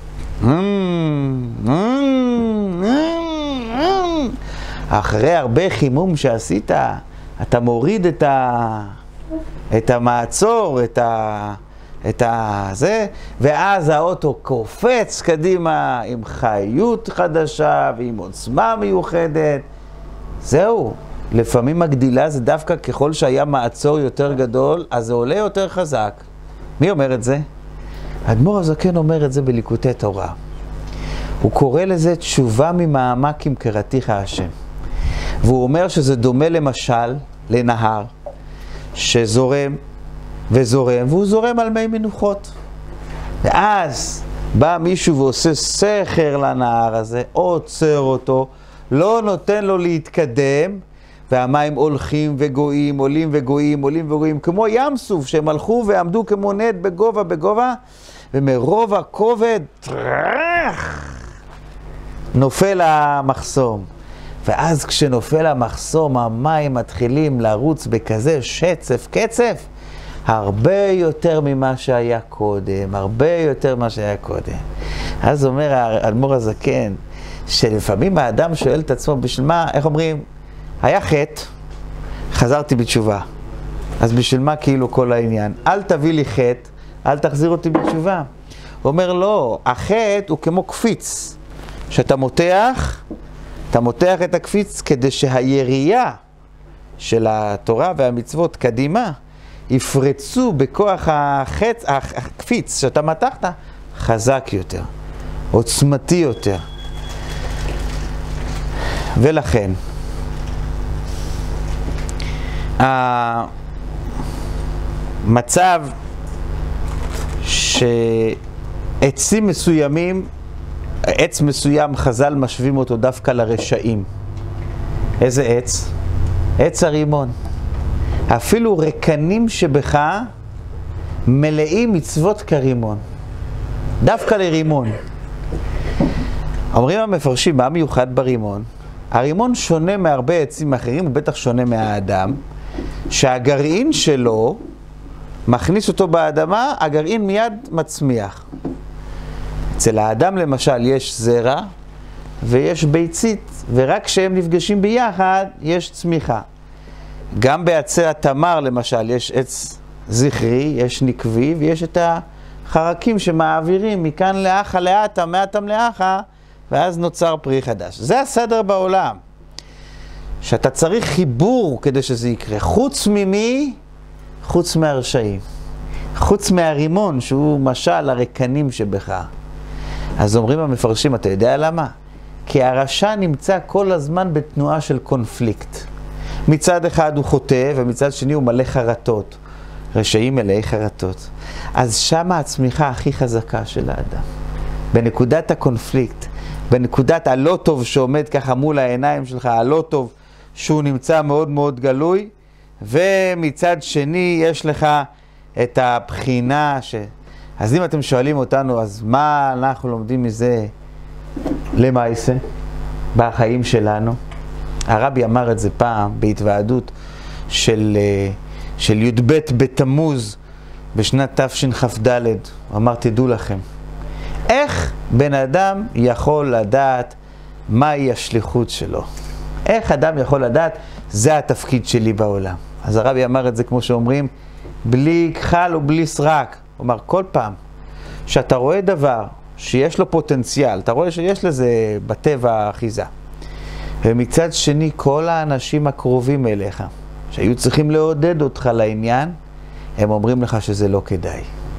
אחרי הרבה חימום שעשית, אתה מוריד את ה... את המעצור, את ה... את ה... זה, ואז האוטו קופץ קדימה עם חיות חדשה ועם עוצמה מיוחדת. זהו, לפעמים הגדילה זה דווקא ככל שהיה מעצור יותר גדול, אז זה עולה יותר חזק. מי אומר את זה? האדמו"ר הזקן אומר את זה בליקוטי תורה. הוא קורא לזה תשובה ממעמק עם קראתיך השם. והוא אומר שזה דומה למשל לנהר שזורם וזורם, והוא זורם על מי מנוחות. ואז בא מישהו ועושה סכר לנהר הזה, עוצר אותו, לא נותן לו להתקדם, והמים הולכים וגויים, עולים וגויים, עולים וגויים, כמו ים סוף, שהם הלכו ועמדו כמו נד בגובה בגובה, ומרוב הכובד, טרח, נופל המחסום. ואז כשנופל המחסום, המים מתחילים לרוץ בכזה שצף קצף, הרבה יותר ממה שהיה קודם, הרבה יותר ממה שהיה קודם. אז אומר האדמו"ר הזקן, שלפעמים האדם שואל את עצמו, בשביל מה, איך אומרים, היה חטא, חזרתי בתשובה. אז בשביל מה כאילו כל העניין? אל תביא לי חטא, אל תחזיר אותי בתשובה. הוא אומר, לא, החטא הוא כמו קפיץ, שאתה מותח, אתה מותח את הקפיץ כדי שהירייה של התורה והמצוות קדימה, יפרצו בכוח החץ, הקפיץ שאתה מתחת, חזק יותר, עוצמתי יותר. ולכן, המצב שעצים מסוימים, עץ מסוים חז"ל משווים אותו דווקא לרשעים. איזה עץ? עץ הרימון. אפילו רקנים שבך מלאים מצוות כרימון. דווקא לרימון. אומרים המפרשים, מה מיוחד ברימון? הרימון שונה מהרבה עצים אחרים, הוא בטח שונה מהאדם, שהגרעין שלו מכניס אותו באדמה, הגרעין מיד מצמיח. אצל האדם למשל יש זרע ויש ביצית, ורק כשהם נפגשים ביחד יש צמיחה. גם בעצי התמר למשל יש עץ זכרי, יש נקבי, ויש את החרקים שמעבירים מכאן לאחה לאטה, מאטם לאחה, ואז נוצר פרי חדש. זה הסדר בעולם. שאתה צריך חיבור כדי שזה יקרה. חוץ ממי? חוץ מהרשעים. חוץ מהרימון, שהוא משל הרקנים שבך. אז אומרים המפרשים, אתה יודע למה? כי הרשע נמצא כל הזמן בתנועה של קונפליקט. מצד אחד הוא חוטא, ומצד שני הוא מלא חרטות. רשעים מלאי חרטות. אז שמה הצמיחה הכי חזקה של האדם. בנקודת הקונפליקט, בנקודת הלא טוב שעומד ככה מול העיניים שלך, הלא טוב שהוא נמצא מאוד מאוד גלוי, ומצד שני יש לך את הבחינה ש... אז אם אתם שואלים אותנו, אז מה אנחנו לומדים מזה למעשה בחיים שלנו? הרבי אמר את זה פעם בהתוועדות של, של י"ב בתמוז בשנת תשכ"ד. הוא אמר, תדעו לכם, איך בן אדם יכול לדעת מהי השליחות שלו? איך אדם יכול לדעת, זה התפקיד שלי בעולם? אז הרבי אמר את זה כמו שאומרים, בלי כחל ובלי סרק. הוא אמר, כל פעם שאתה רואה דבר שיש לו פוטנציאל, אתה רואה שיש לזה בטבע אחיזה, ומצד שני כל האנשים הקרובים אליך, שהיו צריכים לעודד אותך לעניין, הם אומרים לך שזה לא כדאי.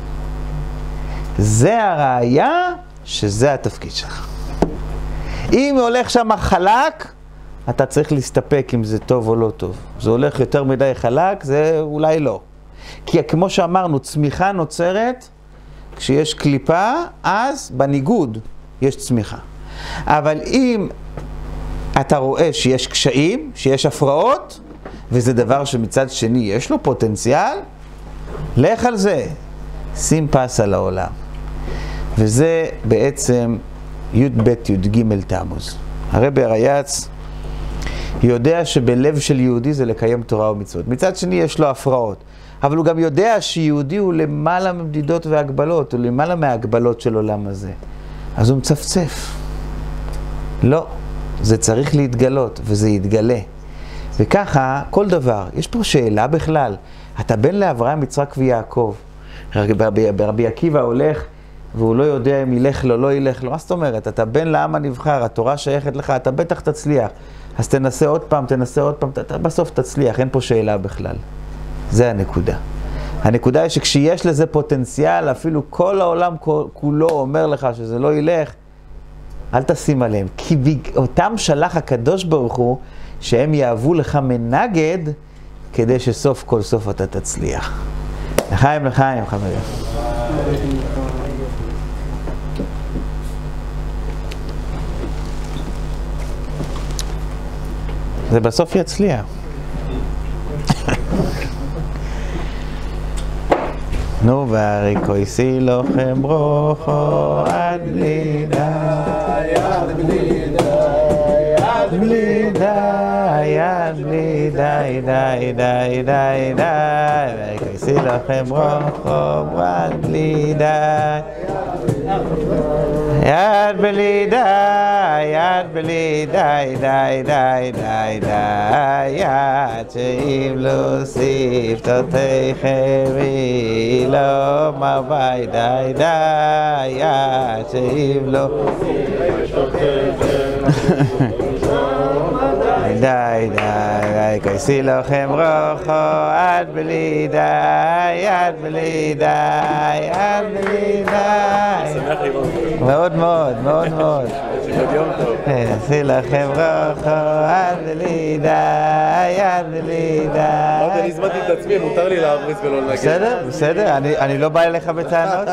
זה הראיה שזה התפקיד שלך. אם הולך שם חלק, אתה צריך להסתפק אם זה טוב או לא טוב. זה הולך יותר מדי חלק, זה אולי לא. כי כמו שאמרנו, צמיחה נוצרת, כשיש קליפה, אז בניגוד יש צמיחה. אבל אם אתה רואה שיש קשיים, שיש הפרעות, וזה דבר שמצד שני יש לו פוטנציאל, לך על זה, שים פס על העולם. וזה בעצם י"ב י"ג תמוז. הרבי הריי"צ יודע שבלב של יהודי זה לקיים תורה ומצוות. מצד שני יש לו הפרעות. אבל הוא גם יודע שיהודי הוא למעלה מבדידות והגבלות, הוא למעלה מההגבלות של עולם הזה. אז הוא מצפצף. לא, זה צריך להתגלות, וזה יתגלה. וככה, כל דבר, יש פה שאלה בכלל. אתה בן לאברהם, יצחק ויעקב. ברבי עקיבא הולך, והוא לא יודע אם ילך לו, לא ילך לו. מה זאת אומרת? אתה בן לעם הנבחר, התורה שייכת לך, אתה בטח תצליח. אז תנסה עוד פעם, תנסה עוד פעם, אתה בסוף תצליח, אין פה שאלה בכלל. זה הנקודה. הנקודה היא שכשיש לזה פוטנציאל, אפילו כל העולם כולו אומר לך שזה לא ילך, אל תשים עליהם. כי אותם שלח הקדוש ברוך הוא, שהם יאהבו לך מנגד, כדי שסוף כל סוף אתה תצליח. לחיים, לחיים, חברים. זה בסוף יצליח. נו והריקוי סילוכם רוחו עד בלי די, עד בלי די, עד בלי די, יד בלי די, די, די, די, די, וכנסי לכם רוחו, יד בלי די. יד בלי די, יד בלי די, די, די, די, די, יד שאם לא שפתותיכם היא לא מרבי, די, די, יד שאם לא די, די, כנסי לכם רוחו, יד בלי די, יד בלי די, יד בלי די. מאוד מאוד, מאוד מאוד. כנסי לכם רוחו, יד בלי די, יד בלי די. עוד אני הזמנתי את עצמי, מותר לי להבריס ולא לנגד. בסדר, בסדר, אני לא בא אליך בטענות.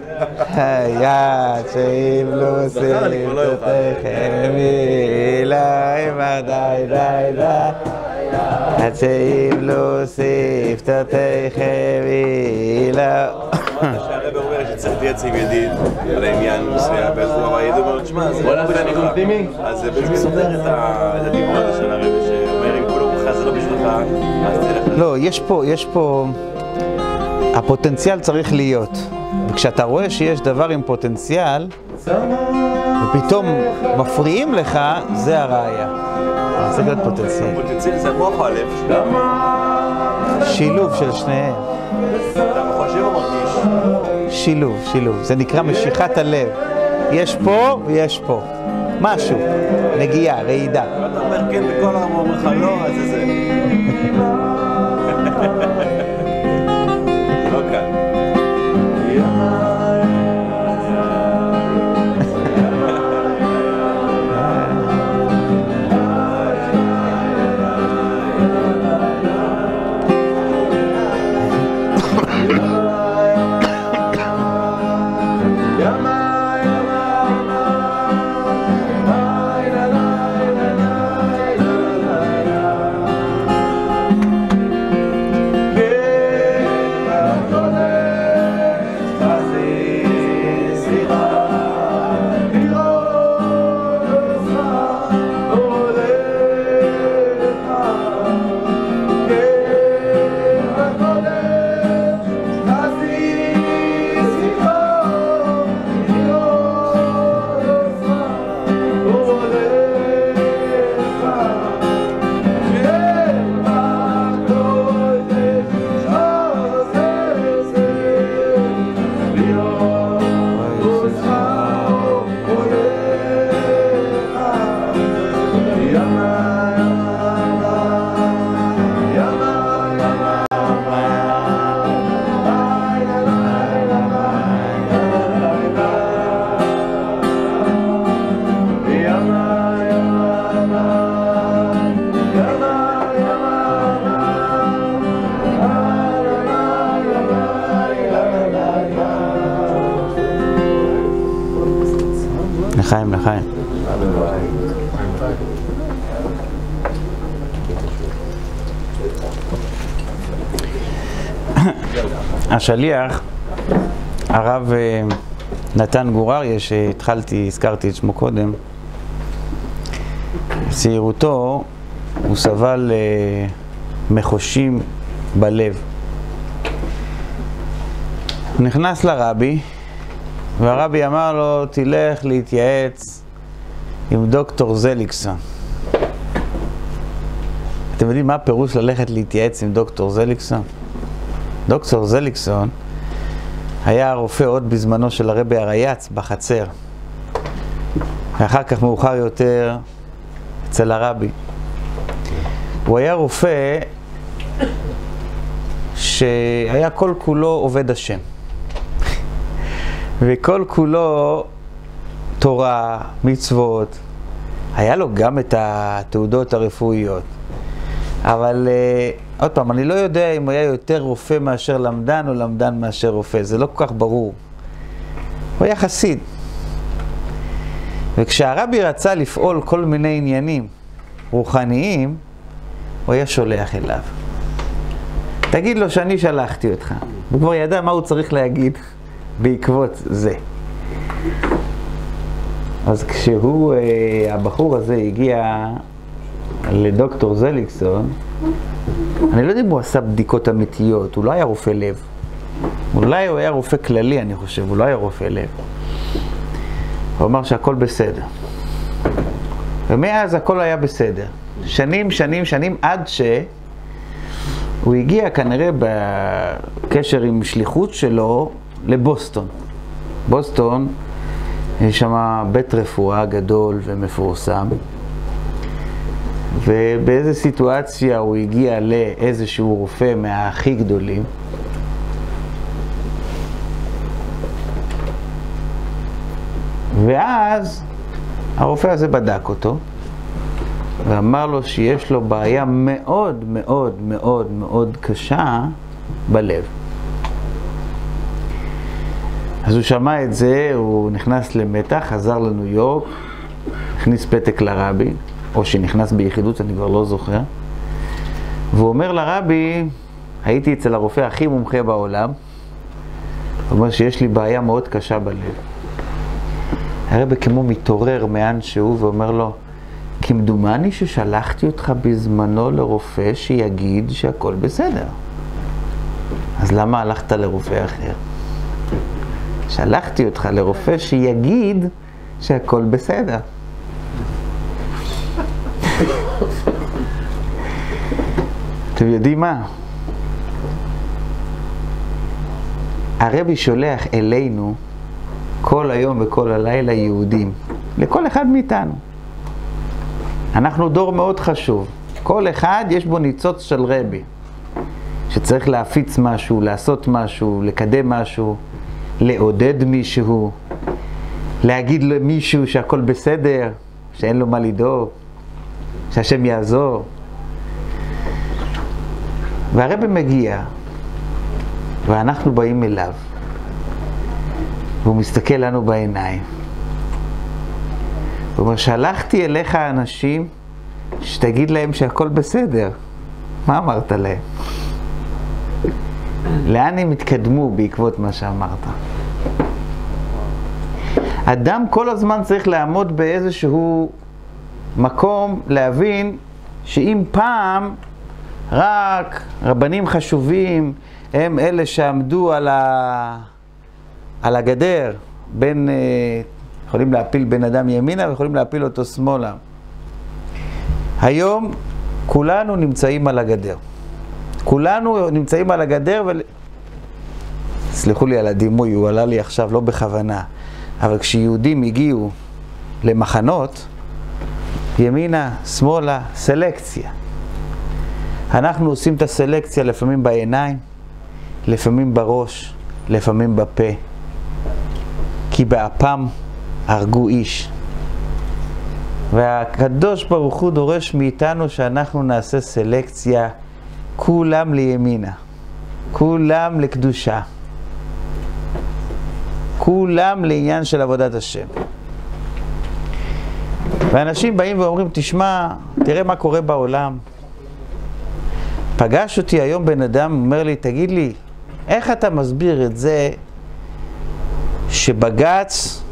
יד שאם לא שפתותיכם היא לא אמר די, די, די. עד שאם לא שפתותיכם היא לא... אמרת שהרב אומר שצריך להתייעץ עם ידיד על העניין מסוים, ואיך הוא אמר ידיד אומר, תשמע, זה לא בשבילך. אז זה בעצם סותר את הדיבור הזה של הרב שאומר אם כולו מוכרח זה לא בשבילך, אז תלך. לא, יש פה, יש פה... הפוטנציאל צריך להיות. וכשאתה רואה שיש דבר עם פוטנציאל, ופתאום מפריעים לך, זה הראיה. זה צריך להיות פוטנציאל. פוטנציאל זה המוח או הלב? שילוב של שניהם. אתה חושב או מרגיש? שילוב, שילוב. זה נקרא משיכת הלב. יש פה ויש פה. משהו. נגיעה, רעידה. ואתה אומר כן בכל העם אומר לך לא, אז זה זה. לא כאן. לחיים, לחיים. השליח, הרב נתן גורריה, שהתחלתי, הזכרתי את שמו קודם, בצעירותו הוא סבל מחושים בלב. הוא נכנס לרבי, והרבי אמר לו, תלך להתייעץ עם דוקטור זליקסון. אתם יודעים מה הפירוש ללכת להתייעץ עם דוקטור זליקסון? דוקטור זליקסון היה הרופא עוד בזמנו של הרבי הרייץ בחצר. ואחר כך מאוחר יותר אצל הרבי. הוא היה רופא שהיה כל כולו עובד השם. וכל כולו תורה, מצוות. היה לו גם את התעודות הרפואיות. אבל uh, עוד פעם, אני לא יודע אם הוא היה יותר רופא מאשר למדן או למדן מאשר רופא. זה לא כל כך ברור. הוא היה חסיד. וכשהרבי רצה לפעול כל מיני עניינים רוחניים, הוא היה שולח אליו. תגיד לו שאני שלחתי אותך. הוא כבר ידע מה הוא צריך להגיד בעקבות זה. אז כשהוא, הבחור הזה הגיע לדוקטור זליקסון, אני לא יודע אם הוא עשה בדיקות אמיתיות, הוא לא היה רופא לב. אולי הוא היה רופא כללי, אני חושב, הוא לא היה רופא לב. הוא אמר שהכל בסדר. ומאז הכל היה בסדר. שנים, שנים, שנים, עד שהוא הגיע כנראה בקשר עם שליחות שלו לבוסטון. בוסטון, יש שם בית רפואה גדול ומפורסם. ובאיזו סיטואציה הוא הגיע לאיזשהו רופא מהכי גדולים. ואז הרופא הזה בדק אותו ואמר לו שיש לו בעיה מאוד מאוד מאוד מאוד קשה בלב. אז הוא שמע את זה, הוא נכנס למתח, חזר לניו יורק, הכניס פתק לרבי, או שנכנס ביחידות, אני כבר לא זוכר. והוא אומר לרבי, הייתי אצל הרופא הכי מומחה בעולם, הוא אומר שיש לי בעיה מאוד קשה בלב. הרבי כמו מתעורר מאן שהוא ואומר לו, כמדומני ששלחתי אותך בזמנו לרופא שיגיד שהכל בסדר. אז למה הלכת לרופא אחר? שלחתי אותך לרופא שיגיד שהכל בסדר. אתם יודעים מה? הרבי שולח אלינו כל היום וכל הלילה יהודים, לכל אחד מאיתנו. אנחנו דור מאוד חשוב. כל אחד יש בו ניצוץ של רבי, שצריך להפיץ משהו, לעשות משהו, לקדם משהו, לעודד מישהו, להגיד למישהו שהכל בסדר, שאין לו מה לדאוג, שהשם יעזור. והרבי מגיע, ואנחנו באים אליו, והוא מסתכל לנו בעיניים. הוא אומר, שלחתי אליך אנשים שתגיד להם שהכל בסדר. מה אמרת להם? לאן הם התקדמו בעקבות מה שאמרת? אדם כל הזמן צריך לעמוד באיזשהו מקום להבין שאם פעם רק רבנים חשובים הם אלה שעמדו על, ה... על הגדר, בין, יכולים להפיל בן אדם ימינה ויכולים להפיל אותו שמאלה. היום כולנו נמצאים על הגדר. כולנו נמצאים על הגדר, ו... סליחו לי על הדימוי, הוא עלה לי עכשיו לא בכוונה, אבל כשיהודים הגיעו למחנות, ימינה, שמאלה, סלקציה. אנחנו עושים את הסלקציה לפעמים בעיניים, לפעמים בראש, לפעמים בפה. כי באפם הרגו איש. והקדוש ברוך הוא דורש מאיתנו שאנחנו נעשה סלקציה כולם לימינה, כולם לקדושה, כולם לעניין של עבודת השם. ואנשים באים ואומרים, תשמע, תראה מה קורה בעולם. פגש אותי היום בן אדם, אומר לי, תגיד לי, איך אתה מסביר את זה שבג"ץ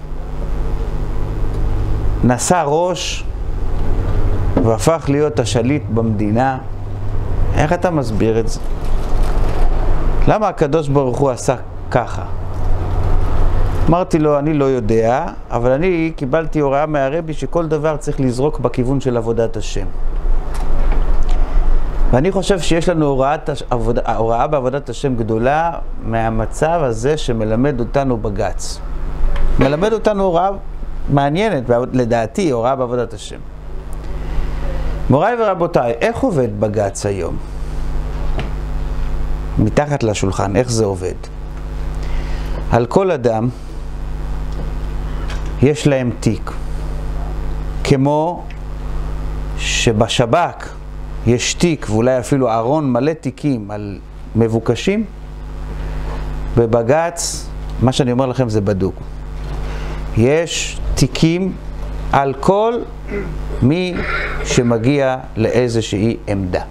נשא ראש והפך להיות השליט במדינה? איך אתה מסביר את זה? למה הקדוש ברוך הוא עשה ככה? אמרתי לו, אני לא יודע, אבל אני קיבלתי הוראה מהרבי שכל דבר צריך לזרוק בכיוון של עבודת השם. ואני חושב שיש לנו הוראת, עבודה, הוראה בעבודת השם גדולה מהמצב הזה שמלמד אותנו בג"ץ. מלמד אותנו הוראה מעניינת, לדעתי, הוראה בעבודת השם. מוריי ורבותיי, איך עובד בג"ץ היום? מתחת לשולחן, איך זה עובד? על כל אדם יש להם תיק. כמו שבשב"כ יש תיק, ואולי אפילו ארון מלא תיקים על מבוקשים, בבג"ץ, מה שאני אומר לכם זה בדוק. יש תיקים על כל מי שמגיע לאיזושהי עמדה.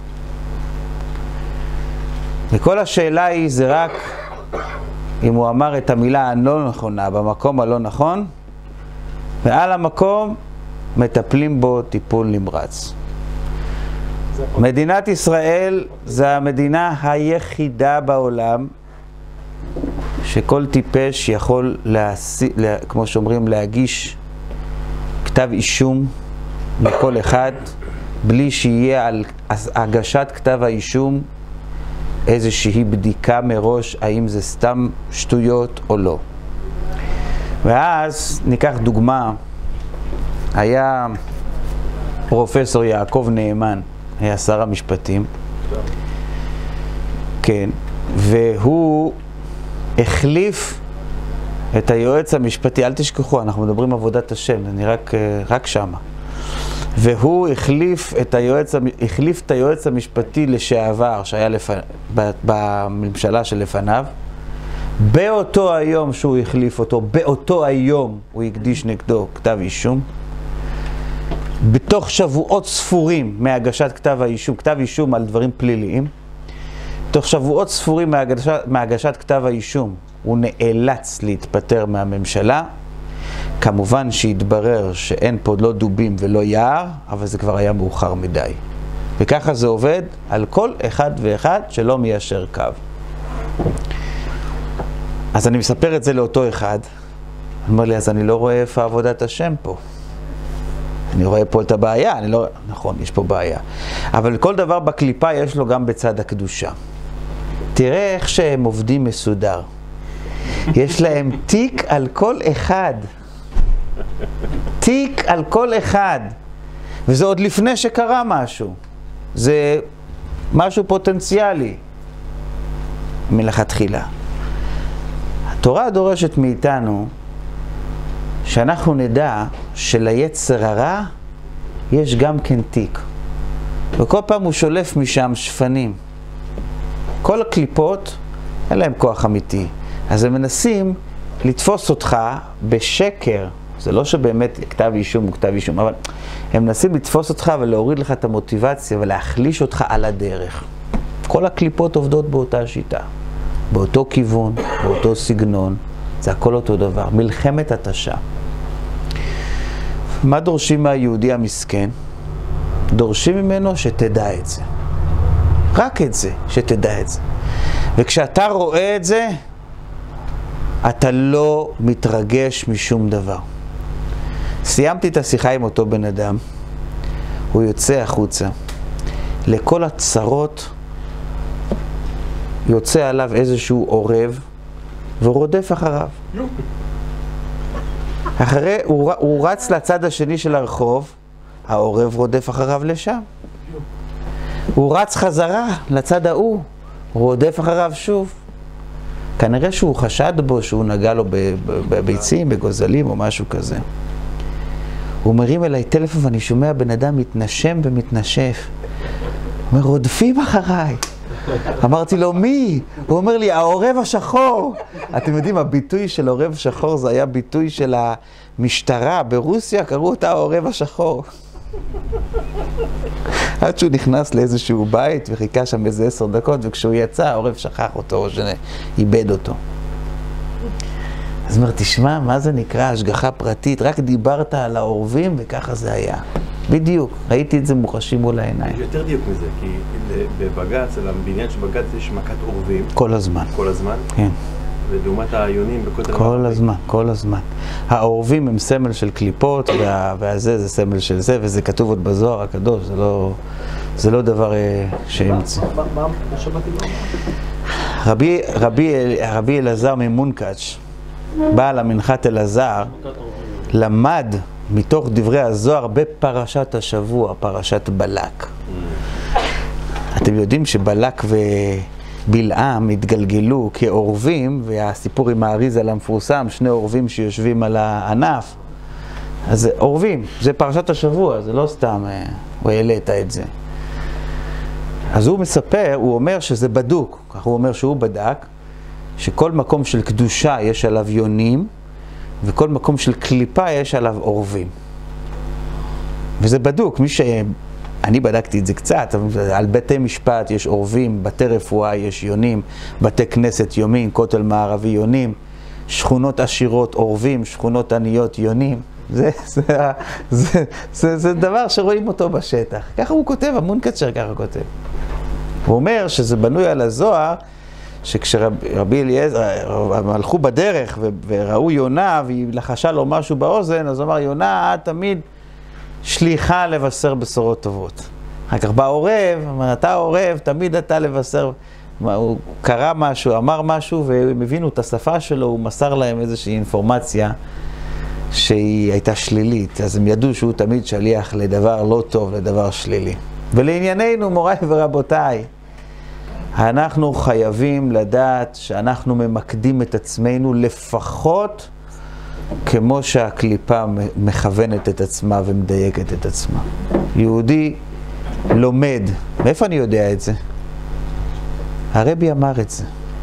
וכל השאלה היא זה רק אם הוא אמר את המילה הלא נכונה במקום הלא נכון, ועל המקום מטפלים בו טיפול נמרץ. מדינת ישראל זה המדינה היחידה בעולם שכל טיפש יכול, להסי, לה, כמו שאומרים, להגיש כתב אישום לכל אחד, בלי שיהיה על הגשת כתב האישום איזושהי בדיקה מראש, האם זה סתם שטויות או לא. ואז ניקח דוגמה, היה פרופסור יעקב נאמן, היה שר המשפטים, כן, והוא החליף את היועץ המשפטי, אל תשכחו, אנחנו מדברים עבודת השם, אני רק, רק שמה. והוא החליף את היועץ, החליף את היועץ המשפטי לשעבר, שהיה לפ... בממשלה שלפניו. באותו היום שהוא החליף אותו, באותו היום הוא הקדיש נגדו כתב אישום. בתוך שבועות ספורים מהגשת כתב האישום, כתב אישום על דברים פליליים, תוך שבועות ספורים מהגשת, מהגשת כתב האישום, הוא נאלץ להתפטר מהממשלה. כמובן שהתברר שאין פה לא דובים ולא יער, אבל זה כבר היה מאוחר מדי. וככה זה עובד על כל אחד ואחד שלא מיישר קו. אז אני מספר את זה לאותו אחד, הוא אומר לי, אז אני לא רואה איפה עבודת השם פה. אני רואה פה את הבעיה, אני לא... נכון, יש פה בעיה. אבל כל דבר בקליפה יש לו גם בצד הקדושה. תראה איך שהם עובדים מסודר. יש להם תיק על כל אחד. תיק על כל אחד. וזה עוד לפני שקרה משהו. זה משהו פוטנציאלי מלכתחילה. התורה דורשת מאיתנו שאנחנו נדע שליצר הרע יש גם כן תיק. וכל פעם הוא שולף משם שפנים. כל הקליפות, אין להם כוח אמיתי. אז הם מנסים לתפוס אותך בשקר. זה לא שבאמת כתב אישום הוא כתב אישום, אבל הם מנסים לתפוס אותך ולהוריד לך את המוטיבציה ולהחליש אותך על הדרך. כל הקליפות עובדות באותה שיטה. באותו כיוון, באותו סגנון. זה הכל אותו דבר. מלחמת התשה. מה דורשים מהיהודי המסכן? דורשים ממנו שתדע את זה. רק את זה, שתדע את זה. וכשאתה רואה את זה, אתה לא מתרגש משום דבר. סיימתי את השיחה עם אותו בן אדם, הוא יוצא החוצה. לכל הצרות יוצא עליו איזשהו עורב, ורודף אחריו. אחרי, הוא, הוא רץ לצד השני של הרחוב, העורב רודף אחריו לשם. הוא רץ חזרה לצד ההוא, הוא רודף אחריו שוב. כנראה שהוא חשד בו שהוא נגע לו בביצים, בגוזלים או משהו כזה. הוא מרים אליי טלפון ואני שומע בן אדם מתנשם ומתנשף. הוא אומר, רודפים אחריי. אמרתי לו, מי? הוא אומר לי, העורב השחור. אתם יודעים, הביטוי של עורב שחור זה היה ביטוי של המשטרה. ברוסיה קראו אותה העורב השחור. עד שהוא נכנס לאיזשהו בית וחיכה שם איזה עשר דקות, וכשהוא יצא, העורב שכח אותו או שאיבד אותו. אז אומר, תשמע, מה זה נקרא השגחה פרטית? רק דיברת על העורבים וככה זה היה. בדיוק, ראיתי את זה מוחשים מול העיניים. יש יותר דיוק מזה, כי בבג"ץ, על הבניין של בג"ץ יש מכת עורבים. כל הזמן. כל הזמן? כן. ודעומת העיונים בכותל... כל הזמן, כל הזמן. העורבים הם סמל של קליפות, וה, והזה זה סמל של זה, וזה כתוב עוד בזוהר הקדוש, זה לא, זה לא דבר שהמציא. מה, מה, מה שמעתי לא? רבי, רבי, רבי אלעזר ממונקאץ', בעל המנחת אלעזר, למד מתוך דברי הזוהר בפרשת השבוע, פרשת בלק. אתם יודעים שבלק ובלעם התגלגלו כעורבים, והסיפור עם האריזל המפורסם, שני עורבים שיושבים על הענף. אז זה עורבים, זה פרשת השבוע, זה לא סתם, הוא העלית את זה. אז הוא מספר, הוא אומר שזה בדוק, כך הוא אומר שהוא בדק, שכל מקום של קדושה יש עליו יונים, וכל מקום של קליפה יש עליו עורבים. וזה בדוק, מי ש... אני בדקתי את זה קצת, על בתי משפט יש עורבים, בתי רפואה יש יונים, בתי כנסת יונים, כותל מערבי יונים, שכונות עשירות עורבים, שכונות עניות יונים. זה, זה, זה, זה, זה, זה דבר שרואים אותו בשטח. ככה הוא כותב, המונקצ'ר ככה כותב. הוא אומר שזה בנוי על הזוהר, שכשרבי אליעזר, הם הלכו בדרך וראו יונה והיא לחשה לו משהו באוזן, אז הוא אמר, יונה, את תמיד שליחה לבשר בשורות טובות. אחר כך בא עורב, אמר, אתה עורב, תמיד אתה לבשר. הוא קרא משהו, אמר משהו, והם הבינו את השפה שלו, הוא מסר להם איזושהי אינפורמציה שהיא הייתה שלילית. אז הם ידעו שהוא תמיד שליח לדבר לא טוב, לדבר שלילי. ולענייננו, מוריי ורבותיי, אנחנו חייבים לדעת שאנחנו ממקדים את עצמנו לפחות כמו שהקליפה מכוונת את עצמה ומדייקת את עצמה. יהודי לומד. מאיפה אני יודע את זה? הרבי אמר את זה.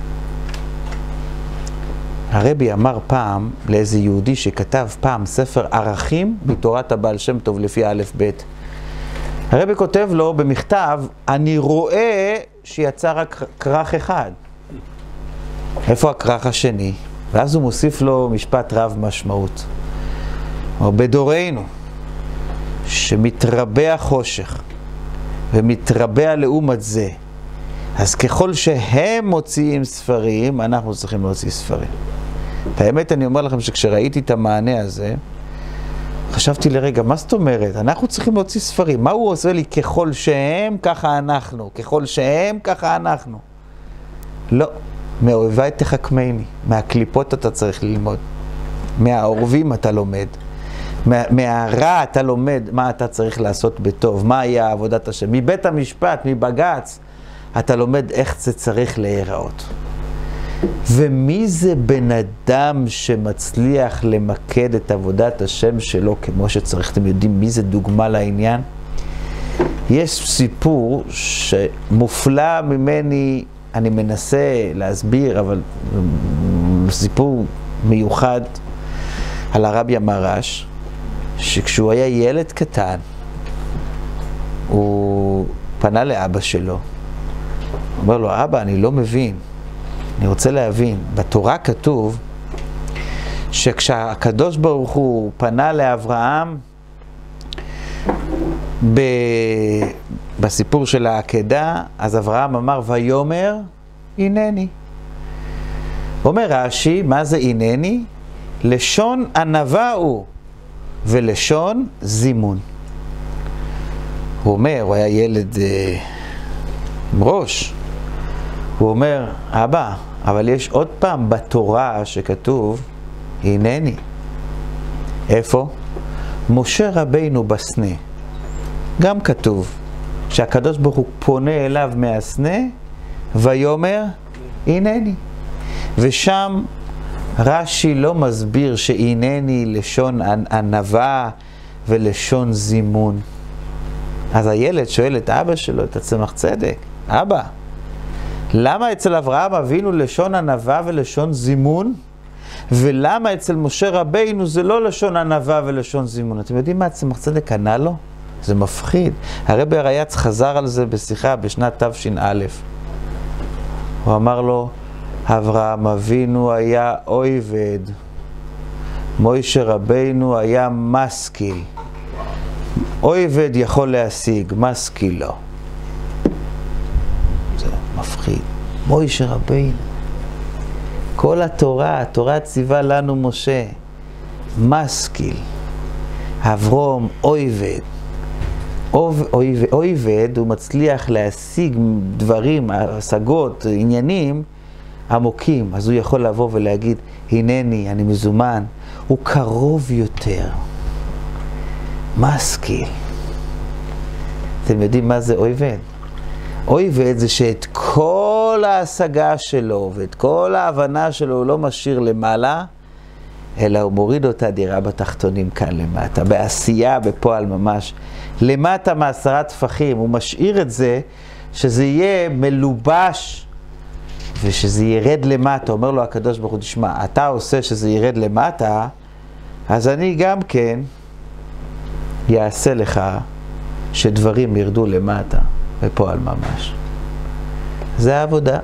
הרבי אמר פעם לאיזה יהודי שכתב פעם ספר ערכים מתורת הבעל שם טוב לפי א' ב'. הרבי כותב לו במכתב, אני רואה שיצא רק כרך אחד. איפה הכרך השני? ואז הוא מוסיף לו משפט רב משמעות. או בדורנו, שמתרבה החושך ומתרבה לעומת זה, אז ככל שהם מוציאים ספרים, אנחנו צריכים להוציא ספרים. את האמת, אני אומר לכם שכשראיתי את המענה הזה, חשבתי לרגע, מה זאת אומרת? אנחנו צריכים להוציא ספרים. מה הוא עושה לי? ככל שהם, ככה אנחנו. ככל שהם, ככה אנחנו. לא. מאויבי תחכמני. מהקליפות אתה צריך ללמוד. מהעורבים אתה לומד. מה, מהרע אתה לומד מה אתה צריך לעשות בטוב. מה היה עבודת השם. מבית המשפט, מבגץ, אתה לומד איך זה צריך להיראות. ומי זה בן אדם שמצליח למקד את עבודת השם שלו כמו שצריך? אתם יודעים מי זה דוגמה לעניין? יש סיפור שמופלא ממני, אני מנסה להסביר, אבל סיפור מיוחד על הרבי המרש, שכשהוא היה ילד קטן, הוא פנה לאבא שלו. הוא אומר לו, אבא, אני לא מבין. אני רוצה להבין, בתורה כתוב שכשהקדוש ברוך הוא פנה לאברהם ב... בסיפור של העקדה, אז אברהם אמר ויאמר הנני. אומר רש"י, מה זה הנני? לשון ענווה הוא ולשון זימון. הוא אומר, הוא היה ילד אה, עם ראש. הוא אומר, אבא, אבל יש עוד פעם בתורה שכתוב, הנני. איפה? משה רבינו בסנה. גם כתוב שהקדוש ברוך הוא פונה אליו מהסנה, ויאמר, הנני. ושם רש"י לא מסביר שהנני לשון ענווה ולשון זימון. אז הילד שואל את אבא שלו, את הצמח צדק, אבא, למה אצל אברהם אבינו לשון ענווה ולשון זימון, ולמה אצל משה רבינו זה לא לשון ענווה ולשון זימון? אתם יודעים מה הצמח צדק ענה לו? זה מפחיד. הרבי הרייץ חזר על זה בשיחה בשנת תש"א. הוא אמר לו, אברהם אבינו היה עובד, משה רבינו היה משכיל. עובד יכול להשיג, משכיל לא. זה מפחיד. משה רבינו. כל התורה, התורה ציווה לנו משה, משכיל. אברום, עובד. עובד, הוא מצליח להשיג דברים, השגות, עניינים עמוקים. אז הוא יכול לבוא ולהגיד, הנני, אני מזומן. הוא קרוב יותר. משכיל. אתם יודעים מה זה עובד? עובד זה שאת כל ההשגה שלו ואת כל ההבנה שלו הוא לא משאיר למעלה, אלא הוא מוריד אותה דירה בתחתונים כאן למטה, בעשייה, בפועל ממש. למטה מעשרה טפחים, הוא משאיר את זה, שזה יהיה מלובש, ושזה ירד למטה. אומר לו הקדוש ברוך הוא, תשמע, אתה עושה שזה ירד למטה, אז אני גם כן יעשה לך שדברים ירדו למטה, בפועל ממש. זה העבודה.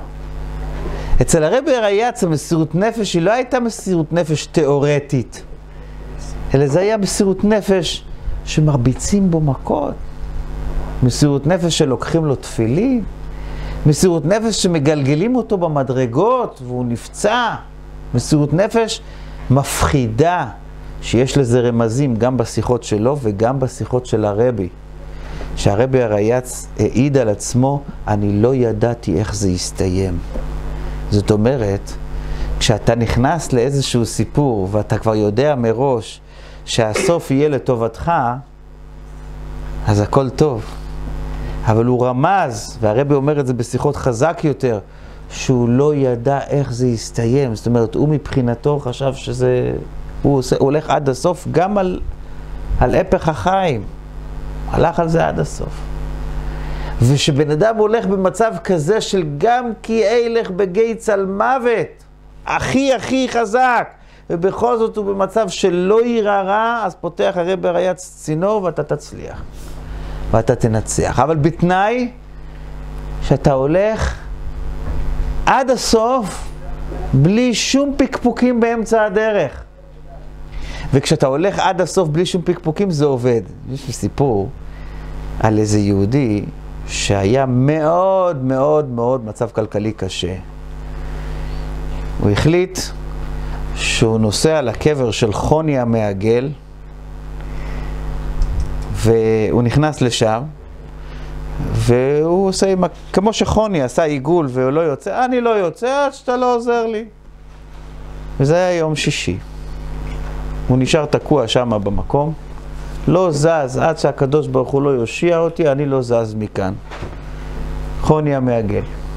אצל הרבי הרייץ המסירות נפש היא לא הייתה מסירות נפש תיאורטית, אלא זה היה מסירות נפש שמרביצים בו מכות, מסירות נפש שלוקחים לו תפילין, מסירות נפש שמגלגלים אותו במדרגות והוא נפצע, מסירות נפש מפחידה, שיש לזה רמזים גם בשיחות שלו וגם בשיחות של הרבי. שהרבי הרייץ העיד על עצמו, אני לא ידעתי איך זה יסתיים. זאת אומרת, כשאתה נכנס לאיזשהו סיפור ואתה כבר יודע מראש שהסוף יהיה לטובתך, אז הכל טוב. אבל הוא רמז, והרבי אומר את זה בשיחות חזק יותר, שהוא לא ידע איך זה יסתיים. זאת אומרת, הוא מבחינתו חשב שזה, הוא, עושה, הוא הולך עד הסוף גם על, על הפך החיים. הלך על זה עד הסוף. ושבן אדם הולך במצב כזה של גם כי הילך בגיא צל מוות, הכי הכי חזק, ובכל זאת הוא במצב שלא יראה, אז פותח הרבי הרייץ צינור ואתה תצליח. ואתה תנצח. אבל בתנאי שאתה הולך עד הסוף בלי שום פקפוקים באמצע הדרך. וכשאתה הולך עד הסוף בלי שום פקפוקים זה עובד. יש לי סיפור על איזה יהודי שהיה מאוד מאוד מאוד מצב כלכלי קשה. הוא החליט שהוא נוסע לקבר של חוני המעגל, והוא נכנס לשם, והוא עושה, כמו שחוני עשה עיגול והוא לא יוצא, אני לא יוצא עד שאתה לא עוזר לי. וזה היה יום שישי. הוא נשאר תקוע שם במקום, לא זז עד שהקדוש ברוך הוא לא יושיע אותי, אני לא זז מכאן. חוני המעגל.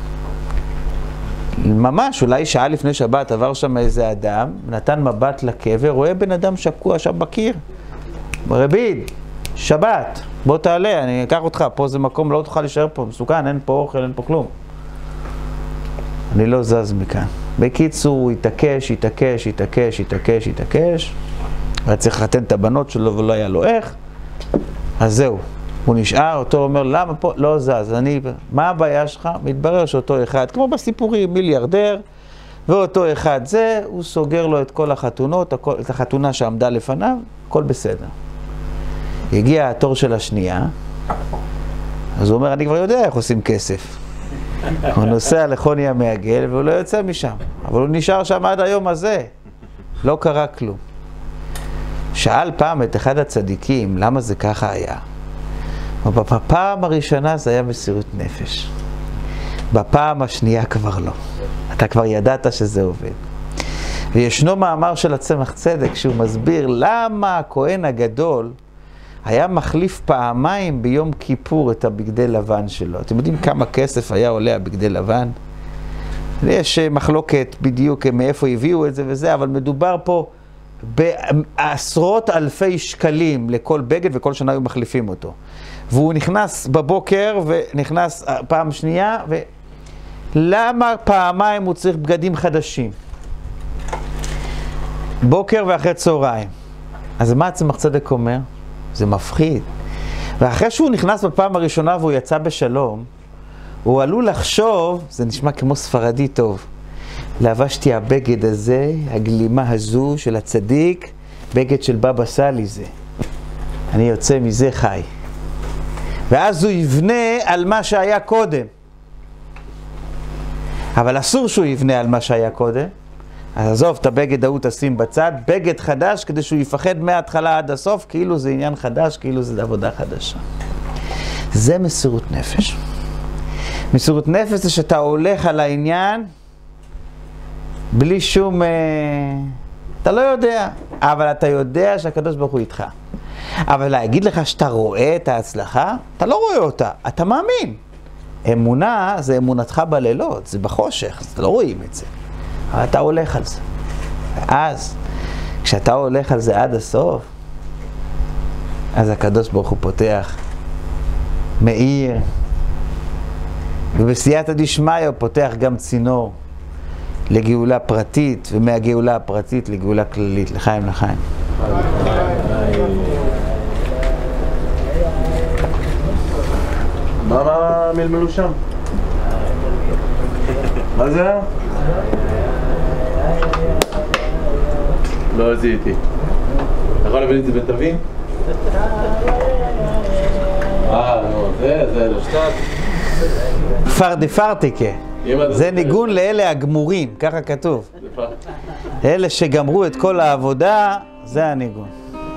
ממש, אולי שעה לפני שבת עבר שם איזה אדם, נתן מבט לקבר, רואה בן אדם שקוע שם בקיר. רביד, שבת, בוא תעלה, אני אקח אותך, פה זה מקום, לא תוכל להישאר פה, מסוכן, אין פה אוכל, אין פה כלום. אני לא זז מכאן. בקיצור, הוא התעקש, התעקש, התעקש, התעקש, התעקש. היה צריך לחתן את הבנות שלו ולא היה לו איך. אז זהו, הוא נשאר, אותו אומר, למה פה? לא זז, אני, מה הבעיה שלך? מתברר שאותו אחד, כמו בסיפורים, מיליארדר, ואותו אחד זה, הוא סוגר לו את כל החתונות, את החתונה שעמדה לפניו, הכל בסדר. הגיע התור של השנייה, אז הוא אומר, אני כבר יודע איך עושים כסף. הוא נוסע לחוני המעגל והוא לא יוצא משם, אבל הוא נשאר שם עד היום הזה. לא קרה כלום. שאל פעם את אחד הצדיקים, למה זה ככה היה? ובפעם הראשונה זה היה מסירות נפש. בפעם השנייה כבר לא. אתה כבר ידעת שזה עובד. וישנו מאמר של הצמח צדק שהוא מסביר למה הכהן הגדול היה מחליף פעמיים ביום כיפור את הבגדי לבן שלו. אתם יודעים כמה כסף היה עולה הבגדי לבן? יש מחלוקת בדיוק מאיפה הביאו את זה וזה, אבל מדובר פה בעשרות אלפי שקלים לכל בגד, וכל שנה היו מחליפים אותו. והוא נכנס בבוקר ונכנס פעם שנייה, ולמה פעמיים הוא צריך בגדים חדשים? בוקר ואחרי צהריים. אז מה הצמח צדק אומר? זה מפחיד. ואחרי שהוא נכנס בפעם הראשונה והוא יצא בשלום, הוא עלול לחשוב, זה נשמע כמו ספרדי טוב, לבשתי הבגד הזה, הגלימה הזו של הצדיק, בגד של בבא סאלי זה. אני יוצא מזה חי. ואז הוא יבנה על מה שהיה קודם. אבל אסור שהוא יבנה על מה שהיה קודם. אז עזוב, את הבגד ההוא תשים בצד, בגד חדש כדי שהוא יפחד מההתחלה עד הסוף, כאילו זה עניין חדש, כאילו זה עבודה חדשה. זה מסירות נפש. מסירות נפש זה שאתה הולך על העניין בלי שום... אה, אתה לא יודע, אבל אתה יודע שהקדוש ברוך הוא איתך. אבל להגיד לך שאתה רואה את ההצלחה, אתה לא רואה אותה, אתה מאמין. אמונה זה אמונתך בלילות, זה בחושך, אז לא רואים את זה. אבל אתה הולך על זה. ואז, כשאתה הולך על זה עד הסוף, אז הקדוש ברוך הוא פותח, מאיר, ובסייעתא דשמיא הוא פותח גם צינור לגאולה פרטית, ומהגאולה הפרטית לגאולה כללית, לחיים לחיים. מה מה מלמלו שם? מה זה היה? לא זיהיתי. אתה יכול להביא לי את זה בתווים? אה, נו, זה, זה, לא שטת. פרדי פרטיקה. זה ניגון לאלה הגמורים, ככה כתוב. אלה שגמרו את כל העבודה, זה הניגון.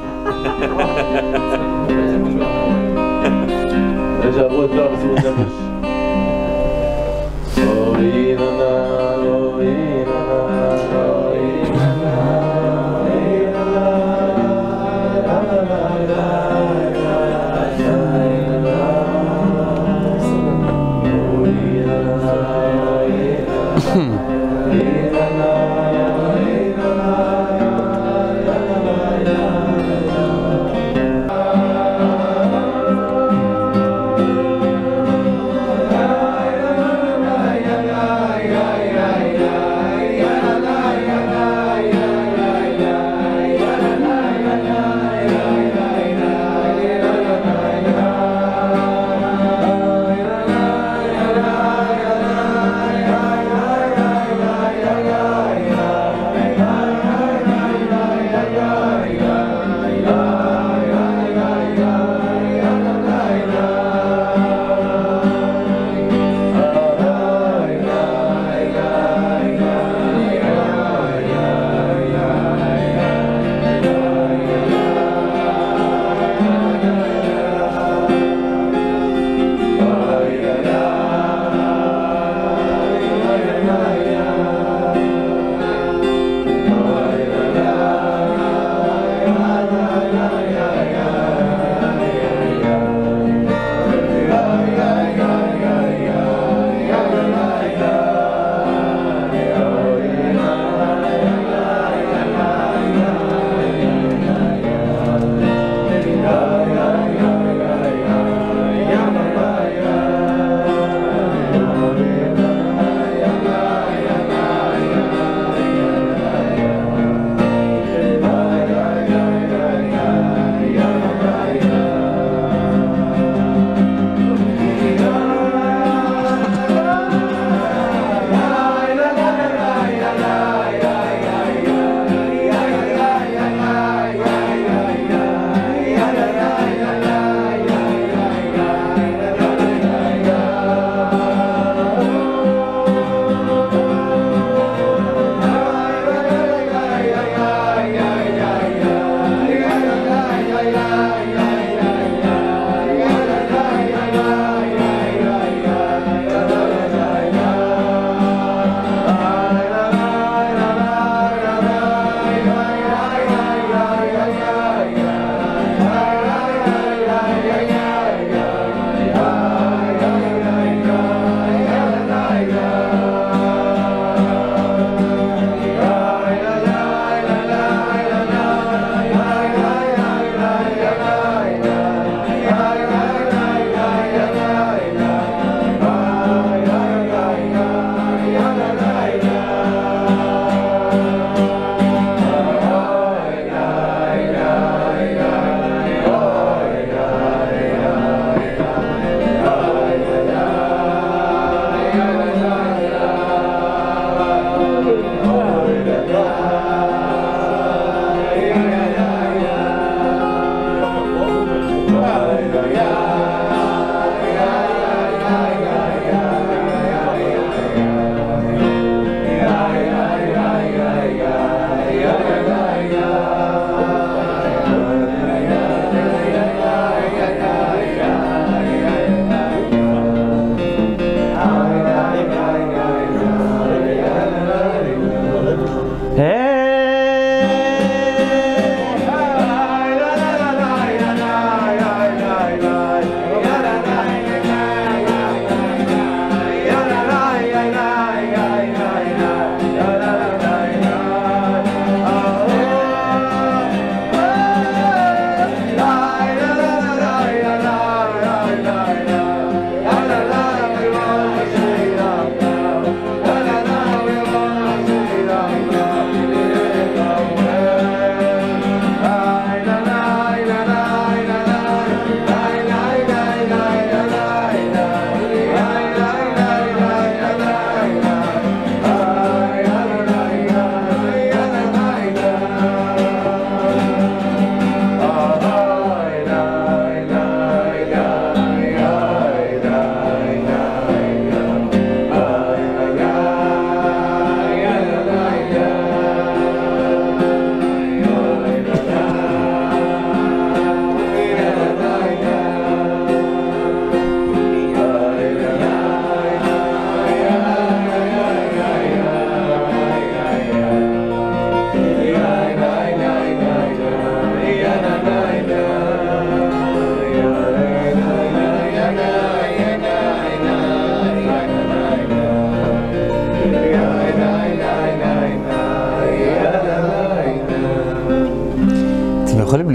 אלה שעברו את כל המסירות נפש. אוי ננה, אוי ננה, אוי ננה, אוי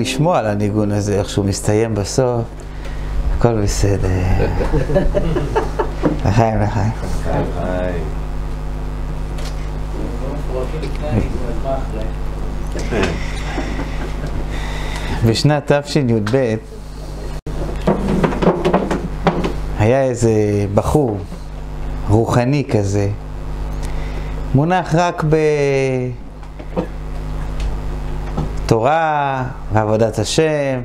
לשמוע על הניגון הזה, איך שהוא מסתיים בסוף, הכל בסדר. לחיים, לחיים. בשנת תשי"ב היה איזה בחור רוחני כזה, מונח רק בתורה ועבודת השם.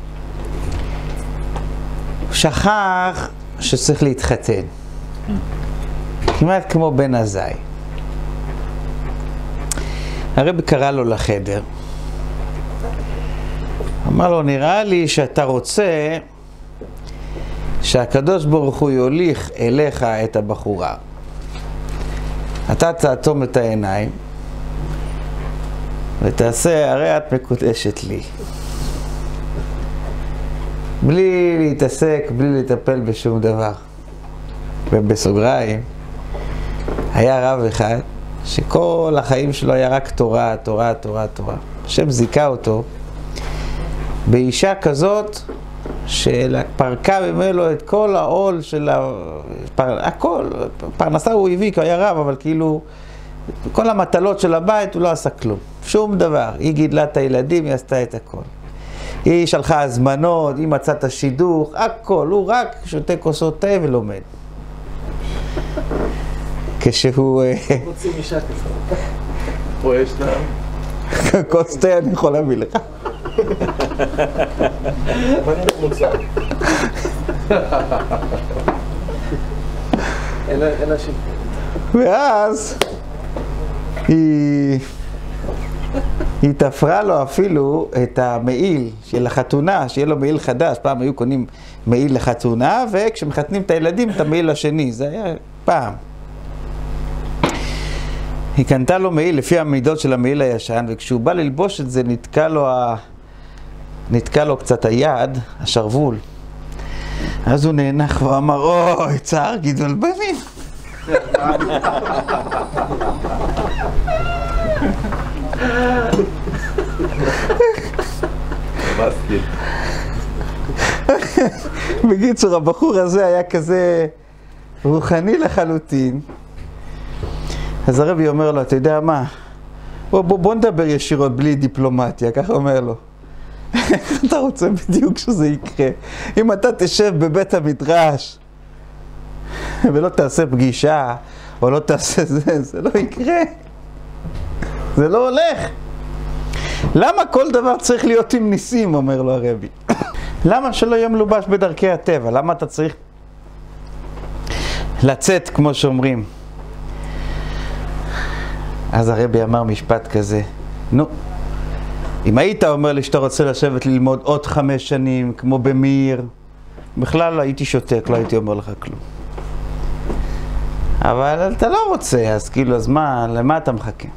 הוא שכח שצריך להתחתן, כמעט כמו בן עזאי. הרב קרא לו לחדר, אמר לו, נראה לי שאתה רוצה שהקדוש ברוך הוא יוליך אליך את הבחורה. אתה תעצום את העיניים ותעשה, הרי את מקודשת לי. בלי להתעסק, בלי לטפל בשום דבר. ובסוגריים, היה רב אחד שכל החיים שלו היה רק תורה, תורה, תורה, תורה. השם זיכה אותו באישה כזאת שפרקה ממנו את כל העול של ה... פר... הכל, פרנסה הוא הביא, כי הוא היה רב, אבל כאילו כל המטלות של הבית הוא לא עשה כלום, שום דבר. היא גידלה את הילדים, היא עשתה את הכל. היא שלחה הזמנות, היא מצאה את השידוך, הכל, הוא רק שותה כוסות תה ולומד. כשהוא... רוצים אישה כזאת. פה יש לה... כוס תה אני יכול להביא לך. אין אנשים. ואז היא... היא תפרה לו אפילו את המעיל של החתונה, שיהיה לו מעיל חדש. פעם היו קונים מעיל לחתונה, וכשמחתנים את הילדים את המעיל השני. זה היה פעם. היא קנתה לו מעיל לפי המידות של המעיל הישן, וכשהוא בא ללבוש את זה נתקע לו, ה... נתקע לו קצת היד, השרוול. אז הוא נאנח ואמר, אוי, צער גידול בנים. בקיצור, הבחור הזה היה כזה רוחני לחלוטין. אז הרבי אומר לו, אתה יודע מה? בוא, בוא, בוא נדבר ישירות בלי דיפלומטיה, ככה אומר לו. איך אתה רוצה בדיוק שזה יקרה? אם אתה תשב בבית המדרש ולא תעשה פגישה, או לא תעשה זה, זה לא יקרה. זה לא הולך. למה כל דבר צריך להיות עם ניסים, אומר לו הרבי? למה שלא יהיה מלובש בדרכי הטבע? למה אתה צריך לצאת, כמו שאומרים? אז הרבי אמר משפט כזה, נו, אם היית אומר לי שאתה רוצה לשבת ללמוד עוד חמש שנים, כמו במיר, בכלל לא הייתי שותק, לא הייתי אומר לך כלום. אבל אתה לא רוצה, אז כאילו, אז מה, למה אתה מחכה?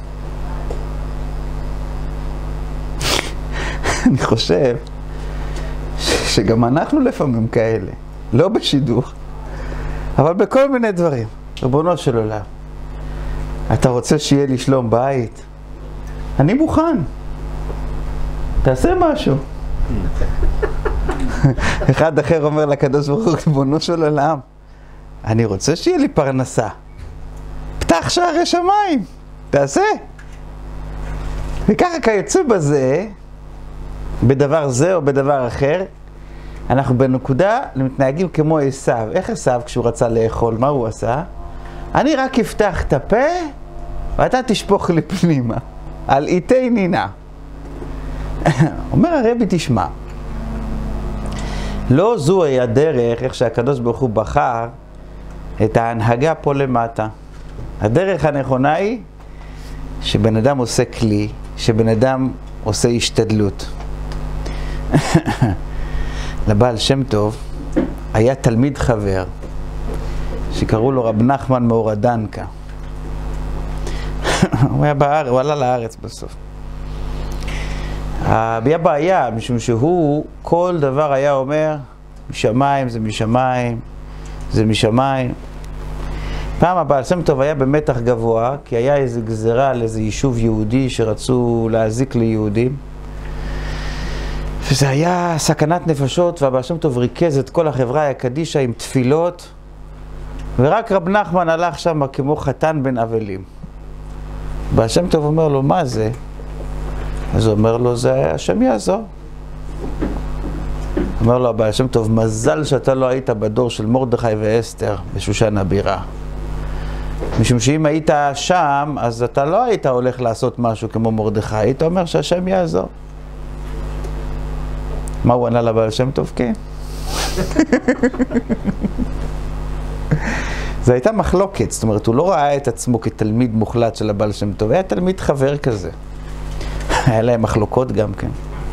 אני חושב שגם אנחנו לפעמים כאלה, לא בשידוך, אבל בכל מיני דברים. ריבונו של עולם, אתה רוצה שיהיה לי שלום בית? אני מוכן. תעשה משהו. אחד אחר אומר לקדוש ברוך הוא, ריבונו של עולם, אני רוצה שיהיה לי פרנסה. פתח שערי שמיים, תעשה. וככה כיוצא בזה, בדבר זה או בדבר אחר, אנחנו בנקודה מתנהגים כמו עשיו. איך עשיו כשהוא רצה לאכול? מה הוא עשה? אני רק אפתח את הפה ואתה תשפוך לי פנימה. על איתי נינה. אומר הרבי, תשמע, לא זו היה דרך איך שהקדוש ברוך הוא בחר את ההנהגה פה למטה. הדרך הנכונה היא שבן אדם עושה כלי, שבן אדם עושה השתדלות. לבעל שם טוב היה תלמיד חבר שקראו לו רב נחמן מאורדנקה. הוא היה בארץ, הוא עלה לארץ בסוף. היה בעיה, משום שהוא כל דבר היה אומר, משמיים זה משמיים, זה משמיים. פעם הבעל שם טוב היה במתח גבוה, כי היה איזו גזרה על איזה יישוב יהודי שרצו להזיק ליהודים. וזה היה סכנת נפשות, והבעל שם טוב ריכז את כל החברה הקדישה עם תפילות, ורק רב נחמן הלך שם כמו חתן בין אבלים. הבעל שם טוב אומר לו, מה זה? אז הוא אומר לו, זה השם יעזור. אומר לו הבעל שם טוב, מזל שאתה לא היית בדור של מרדכי ואסתר בשושן הבירה. משום שאם היית שם, אז אתה לא היית הולך לעשות משהו כמו מרדכי, היית אומר שהשם יעזור. מה הוא ענה לבעל שם טוב? כן. זו הייתה מחלוקת, זאת אומרת, הוא לא ראה את עצמו כתלמיד מוחלט של הבעל שם טוב, היה תלמיד חבר כזה. היה להם מחלוקות גם כן.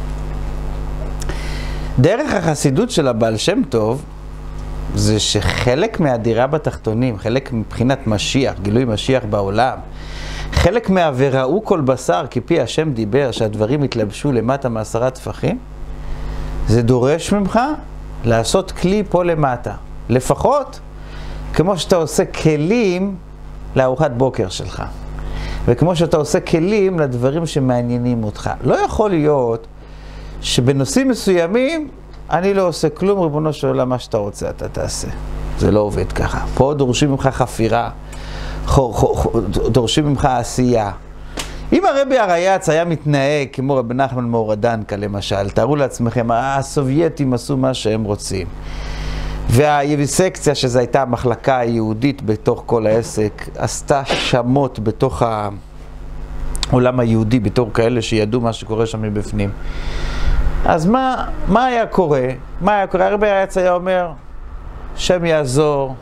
דרך החסידות של הבעל שם טוב, זה שחלק מהדירה בתחתונים, חלק מבחינת משיח, גילוי משיח בעולם, חלק מה"וראו כל בשר כי פי השם דיבר", שהדברים התלבשו למטה מעשרה טפחים, זה דורש ממך לעשות כלי פה למטה. לפחות כמו שאתה עושה כלים לארוחת בוקר שלך. וכמו שאתה עושה כלים לדברים שמעניינים אותך. לא יכול להיות שבנושאים מסוימים אני לא עושה כלום, ריבונו של עולם, מה שאתה רוצה אתה תעשה. זה לא עובד ככה. פה דורשים ממך חפירה, דורשים ממך עשייה. אם הרבי הרייץ היה מתנהג כמו רבי נחמן מאורדנקה למשל, תארו לעצמכם, הסובייטים עשו מה שהם רוצים. והיביסקציה, שזו הייתה המחלקה היהודית בתוך כל העסק, עשתה שמות בתוך העולם היהודי, בתור כאלה שידעו מה שקורה שם מבפנים. אז מה, מה היה קורה? מה היה קורה? הרבי הרייץ היה אומר, שם יעזור,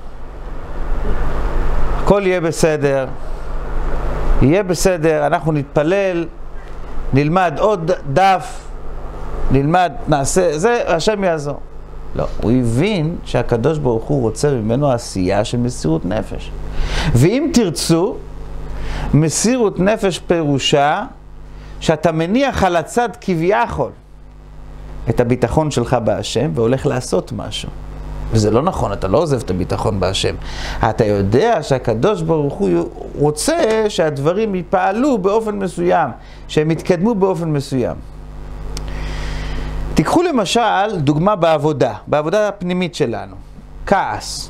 הכל יהיה בסדר, יהיה בסדר, אנחנו נתפלל, נלמד עוד דף, נלמד, נעשה, זה, השם יעזור. לא, הוא הבין שהקדוש ברוך הוא רוצה ממנו עשייה של מסירות נפש. ואם תרצו, מסירות נפש פירושה שאתה מניח על הצד כביכול את הביטחון שלך בהשם והולך לעשות משהו. וזה לא נכון, אתה לא עוזב את הביטחון בהשם. אתה יודע שהקדוש ברוך הוא רוצה שהדברים יפעלו באופן מסוים, שהם יתקדמו באופן מסוים. תיקחו למשל דוגמה בעבודה, בעבודה הפנימית שלנו. כעס.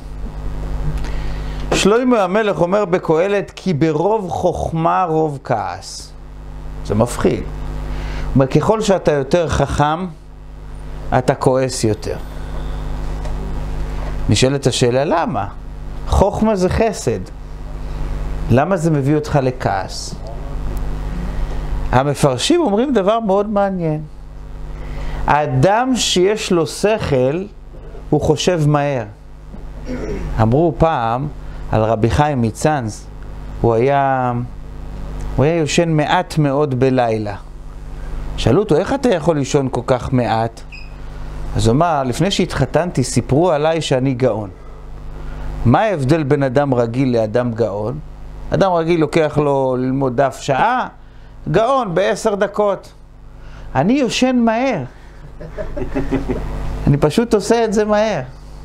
שלמה המלך אומר בקהלת, כי ברוב חוכמה רוב כעס. זה מפחיד. הוא אומר, ככל שאתה יותר חכם, אתה כועס יותר. נשאלת השאלה, למה? חוכמה זה חסד. למה זה מביא אותך לכעס? המפרשים אומרים דבר מאוד מעניין. האדם שיש לו שכל, הוא חושב מהר. אמרו פעם על רבי חיים מצאנז, הוא היה, הוא היה יושן מעט מאוד בלילה. שאלו אותו, איך אתה יכול לישון כל כך מעט? אז הוא אמר, לפני שהתחתנתי, סיפרו עליי שאני גאון. מה ההבדל בין אדם רגיל לאדם גאון? אדם רגיל לוקח לו ללמוד דף שעה, גאון בעשר דקות. אני יושן מהר. אני פשוט עושה את זה מהר.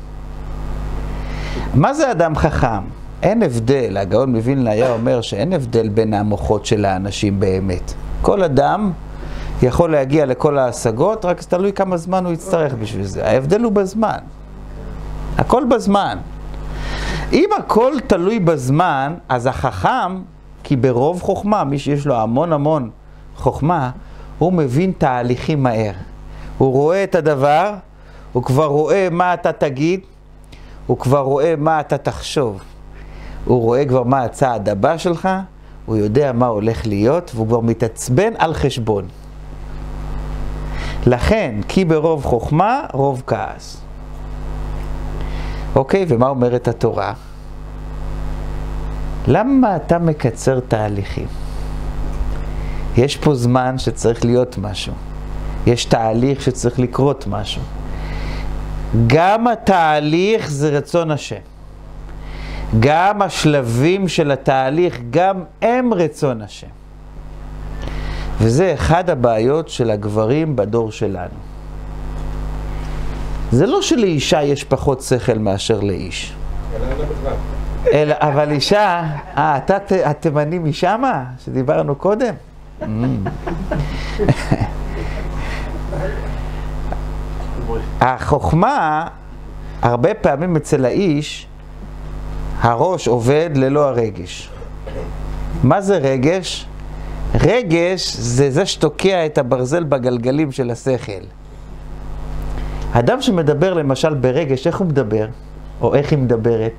מה זה אדם חכם? אין הבדל, הגאון מווילנה היה אומר שאין הבדל בין המוחות של האנשים באמת. כל אדם יכול להגיע לכל ההשגות, רק תלוי כמה זמן הוא יצטרך בשביל זה. ההבדל הוא בזמן. הכל בזמן. אם הכל תלוי בזמן, אז החכם, כי ברוב חוכמה, מי שיש לו המון המון חוכמה, הוא מבין תהליכים מהר. הוא רואה את הדבר, הוא כבר רואה מה אתה תגיד, הוא כבר רואה מה אתה תחשוב. הוא רואה כבר מה הצעד הבא שלך, הוא יודע מה הולך להיות, והוא כבר מתעצבן על חשבון. לכן, כי ברוב חוכמה, רוב כעס. אוקיי, ומה אומרת התורה? למה אתה מקצר תהליכים? יש פה זמן שצריך להיות משהו. יש תהליך שצריך לקרות משהו. גם התהליך זה רצון השם. גם השלבים של התהליך, גם הם רצון השם. וזה אחד הבעיות של הגברים בדור שלנו. זה לא שלאישה יש פחות שכל מאשר לאיש. אלא, אבל אישה, אה, אתה התימני משמה, שדיברנו קודם? החוכמה, הרבה פעמים אצל האיש, הראש עובד ללא הרגש. מה זה רגש? רגש זה זה שתוקע את הברזל בגלגלים של השכל. אדם שמדבר למשל ברגש, איך הוא מדבר? או איך היא מדברת?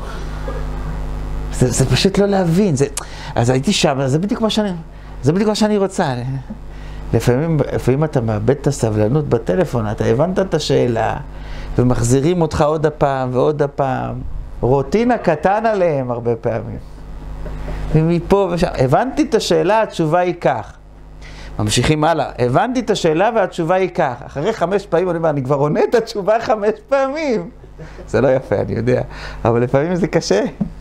זה, זה פשוט לא להבין. זה, אז הייתי שם, זה בדיוק מה שאני, זה בדיוק מה שאני רוצה. לפעמים, לפעמים אתה מאבד את הסבלנות בטלפון, אתה הבנת את השאלה, ומחזירים אותך עוד הפעם ועוד הפעם. רוטינה קטן עליהם הרבה פעמים. ומפה ושם, הבנתי את השאלה, התשובה היא כך. ממשיכים הלאה, הבנתי את השאלה והתשובה היא כך. אחרי חמש פעמים אני אומר, אני כבר עונה את התשובה חמש פעמים. זה לא יפה, אני יודע, אבל לפעמים זה קשה.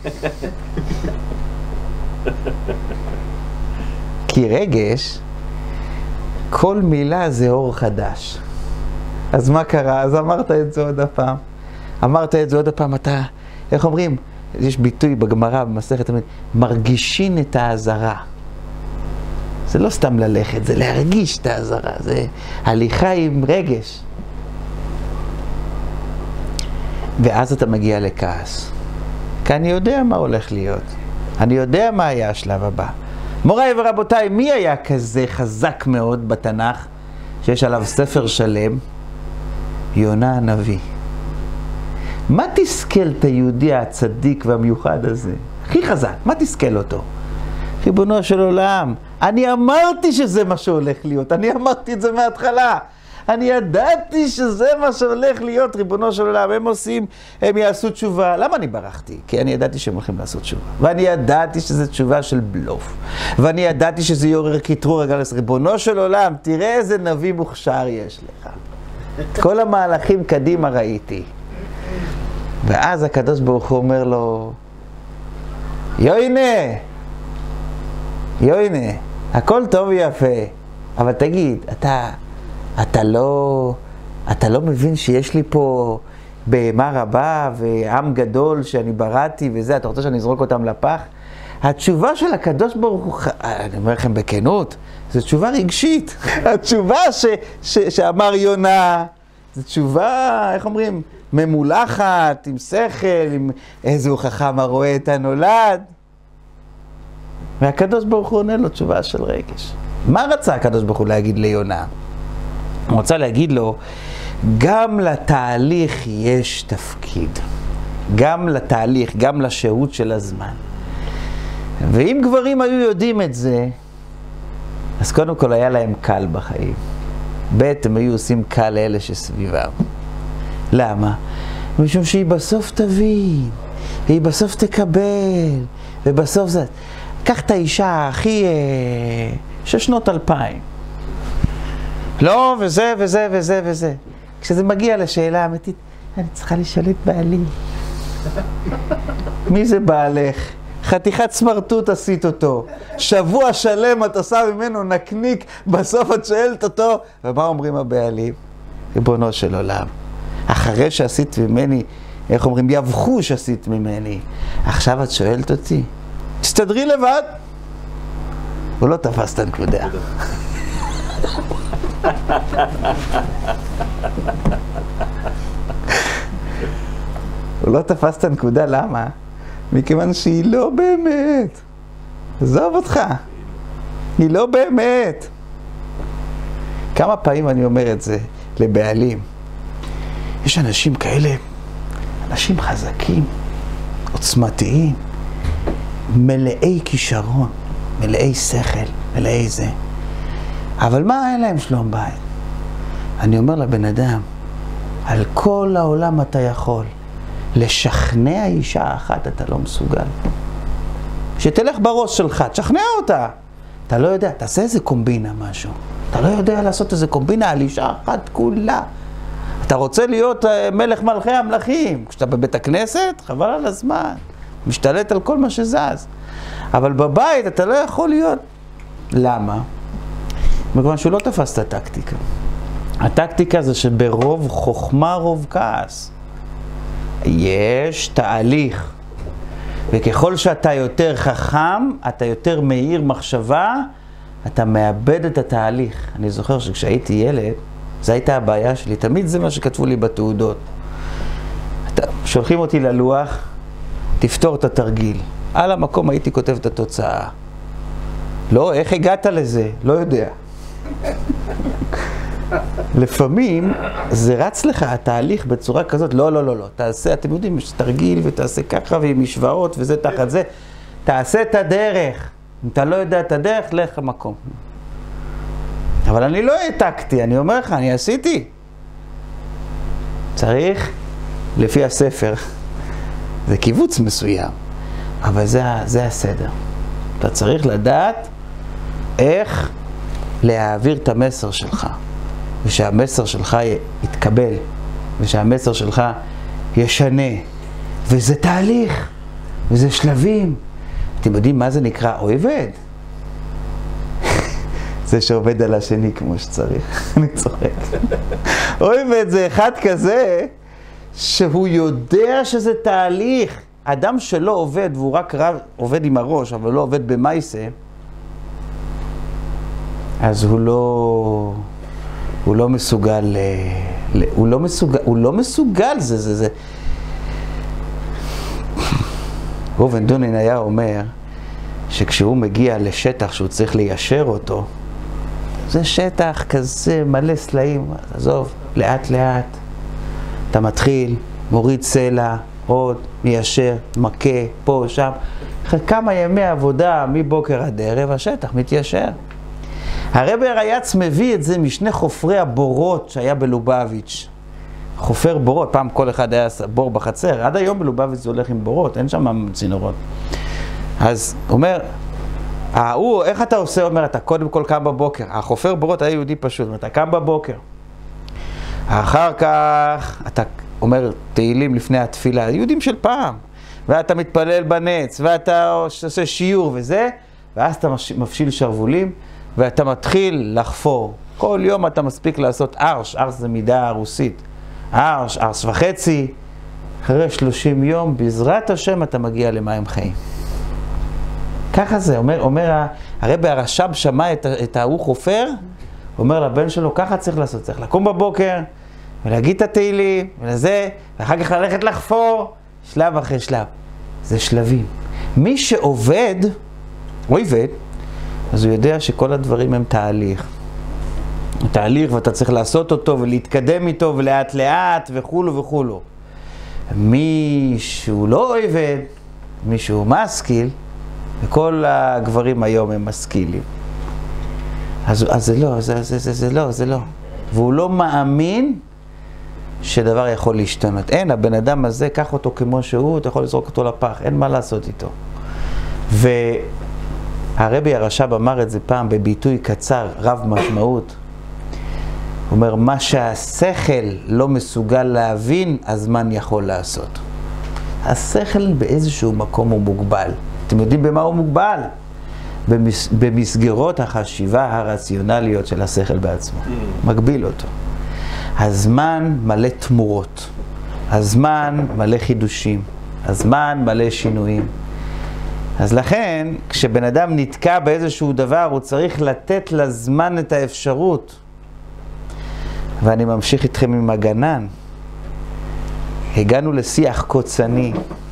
כי רגש, כל מילה זה אור חדש. אז מה קרה? אז אמרת את זה עוד הפעם. אמרת את זה עוד הפעם, אתה, איך אומרים? יש ביטוי בגמרא, במסכת, מרגישין את האזהרה. זה לא סתם ללכת, זה להרגיש את האזהרה, זה הליכה עם רגש. ואז אתה מגיע לכעס. כי אני יודע מה הולך להיות. אני יודע מה היה השלב הבא. מוריי ורבותיי, מי היה כזה חזק מאוד בתנ"ך, שיש עליו ספר שלם? יונה הנביא. מה תסכל את היהודי הצדיק והמיוחד הזה? הכי חזק, מה תסכל אותו? ריבונו של עולם, אני אמרתי שזה מה שהולך להיות, אני אמרתי את זה מההתחלה. אני ידעתי שזה מה שהולך להיות, ריבונו של עולם. הם עושים, הם יעשו תשובה. למה אני ברחתי? כי אני ידעתי שהם הולכים לעשות תשובה. ואני ידעתי שזו תשובה של בלוף. ואני ידעתי שזה יעורר כתרור רגלס. ריבונו של עולם, תראה איזה נביא מוכשר יש לך. את כל המהלכים קדימה ראיתי. ואז הקדוש ברוך הוא אומר לו, יוינה, יוינה, הכל טוב ויפה, אבל תגיד, אתה... אתה לא, אתה לא מבין שיש לי פה בהמה רבה ועם גדול שאני בראתי וזה, אתה רוצה שאני אזרוק אותם לפח? התשובה של הקדוש ברוך הוא, אני אומר לכם בכנות, זו תשובה רגשית. התשובה ש, ש, שאמר יונה, זו תשובה, איך אומרים, ממולחת, עם שכל, עם איזו חכם הרואה את הנולד. והקדוש ברוך הוא עונה לו תשובה של רגש. מה רצה הקדוש ברוך הוא להגיד ליונה? הוא רוצה להגיד לו, גם לתהליך יש תפקיד. גם לתהליך, גם לשהות של הזמן. ואם גברים היו יודעים את זה, אז קודם כל היה להם קל בחיים. ב' הם היו עושים קל לאלה שסביבם. למה? משום שהיא בסוף תבין, והיא בסוף תקבל, ובסוף זה... קח את האישה הכי... של שנות אלפיים. לא, וזה, וזה, וזה, וזה. כשזה מגיע לשאלה האמיתית, אני צריכה לשאול את בעלי. מי זה בעלך? חתיכת סמרטוט עשית אותו. שבוע שלם את עושה ממנו נקניק, בסוף את שואלת אותו. ומה אומרים הבעלים? ריבונו של עולם. אחרי שעשית ממני, איך אומרים, יבחו שעשית ממני. עכשיו את שואלת אותי? תסתדרי לבד. הוא לא תפס את הנקודה. הוא לא תפס את הנקודה, למה? מכיוון שהיא לא באמת. עזוב אותך. היא לא באמת. כמה פעמים אני אומר את זה לבעלים. יש אנשים כאלה, אנשים חזקים, עוצמתיים, מלאי כישרון, מלאי שכל, מלאי זה. אבל מה אין להם שלום בית? אני אומר לבן אדם, על כל העולם אתה יכול, לשכנע אישה אחת אתה לא מסוגל. שתלך בראש שלך, תשכנע אותה. אתה לא יודע, תעשה איזה קומבינה משהו. אתה לא יודע לעשות איזה קומבינה על אישה אחת כולה. אתה רוצה להיות מלך מלכי המלכים. כשאתה בבית הכנסת, חבל על הזמן. משתלט על כל מה שזז. אבל בבית אתה לא יכול להיות. למה? מכיוון שהוא לא תפס את הטקטיקה. הטקטיקה זה שברוב חוכמה רוב כעס. יש תהליך. וככל שאתה יותר חכם, אתה יותר מהיר מחשבה, אתה מאבד את התהליך. אני זוכר שכשהייתי ילד, זו הייתה הבעיה שלי, תמיד זה מה שכתבו לי בתעודות. שולחים אותי ללוח, תפתור את התרגיל. על המקום הייתי כותב את התוצאה. לא, איך הגעת לזה? לא יודע. לפעמים זה רץ לך התהליך בצורה כזאת, לא, לא, לא, לא, תעשה, אתם יודעים, יש תרגיל ותעשה ככה ועם משוואות וזה תחת זה, תעשה את הדרך. אם אתה לא יודע את הדרך, לך למקום. אבל אני לא העתקתי, אני אומר לך, אני עשיתי. צריך, לפי הספר, זה קיבוץ מסוים, אבל זה, זה הסדר. אתה צריך לדעת איך להעביר את המסר שלך, ושהמסר שלך יתקבל, ושהמסר שלך ישנה. וזה תהליך, וזה שלבים. אתם יודעים מה זה נקרא עובד? זה שעובד על השני כמו שצריך. אני צוחק. עובד זה אחד כזה שהוא יודע שזה תהליך. אדם שלא עובד והוא רק רב, עובד עם הראש, אבל לא עובד במייסה, אז הוא לא, הוא לא מסוגל, הוא לא מסוגל, הוא לא מסוגל, זה, זה, זה. ראובן דונין היה אומר שכשהוא מגיע לשטח שהוא צריך ליישר אותו, זה שטח כזה מלא סלעים, עזוב, לאט לאט, אתה מתחיל, מוריד סלע, עוד, מיישר, מכה, פה, שם. אחרי כמה ימי עבודה מבוקר עד ערב, השטח מתיישר. הרבי הרייץ מביא את זה משני חופרי הבורות שהיה בלובביץ'. חופר בורות, פעם כל אחד היה בור בחצר, עד היום בלובביץ' זה הולך עם בורות, אין שם צינורות. אז אומר, הוא, איך אתה עושה? אומר, אתה קודם כל קם בבוקר. החופר בורות היה יהודי פשוט, אתה קם בבוקר. אחר כך, אתה אומר תהילים לפני התפילה, יהודים של פעם. ואתה מתפלל בנץ, ואתה עושה שיעור וזה, ואז אתה מפשיל שרבולים, ואתה מתחיל לחפור. כל יום אתה מספיק לעשות ארש, ארש זה מידה רוסית. ארש, ארש וחצי, אחרי שלושים יום, בעזרת השם אתה מגיע למים חיים. ככה זה, אומר, אומר הרבי הרש"ב שמע את, את ההוא חופר, אומר לבן שלו, ככה צריך לעשות, צריך לקום בבוקר, ולהגיד את התהילים, ולזה, ואחר כך ללכת לחפור, שלב אחרי שלב. זה שלבים. מי שעובד, הוא עובד, אז הוא יודע שכל הדברים הם תהליך. תהליך ואתה צריך לעשות אותו ולהתקדם איתו ולאט לאט וכולו וכולו. מי שהוא לא עובד, מי שהוא משכיל, וכל הגברים היום הם משכילים. אז, אז זה לא, זה, זה, זה, זה לא, זה לא. והוא לא מאמין שדבר יכול להשתנות. אין, הבן אדם הזה, קח אותו כמו שהוא, אתה יכול לזרוק אותו לפח, אין מה לעשות איתו. והרבי הרש"ב אמר את זה פעם בביטוי קצר, רב משמעות. הוא אומר, מה שהשכל לא מסוגל להבין, הזמן יכול לעשות. השכל באיזשהו מקום הוא מוגבל. אתם יודעים במה הוא מוגבל? במס... במסגרות החשיבה הרציונליות של השכל בעצמו. מגביל אותו. הזמן מלא תמורות. הזמן מלא חידושים. הזמן מלא שינויים. אז לכן, כשבן אדם נתקע באיזשהו דבר, הוא צריך לתת לזמן את האפשרות. ואני ממשיך איתכם עם הגנן. הגענו לשיח קוצני.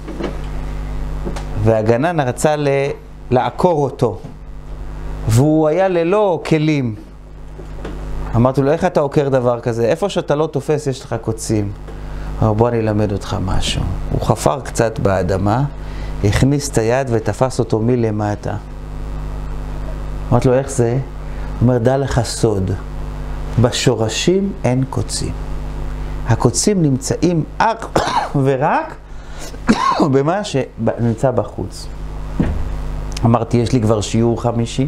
והגנן רצה ל... לעקור אותו. והוא היה ללא כלים. אמרתי לו, איך אתה עוקר דבר כזה? איפה שאתה לא תופס יש לך קוצים. אמר, בוא אני אלמד אותך משהו. הוא חפר קצת באדמה, הכניס את היד ותפס אותו מלמטה. אמרתי לו, איך זה? הוא אומר, דע לך סוד. בשורשים אין קוצים. הקוצים נמצאים אך ורק במה שנמצא בחוץ. אמרתי, יש לי כבר שיעור חמישי.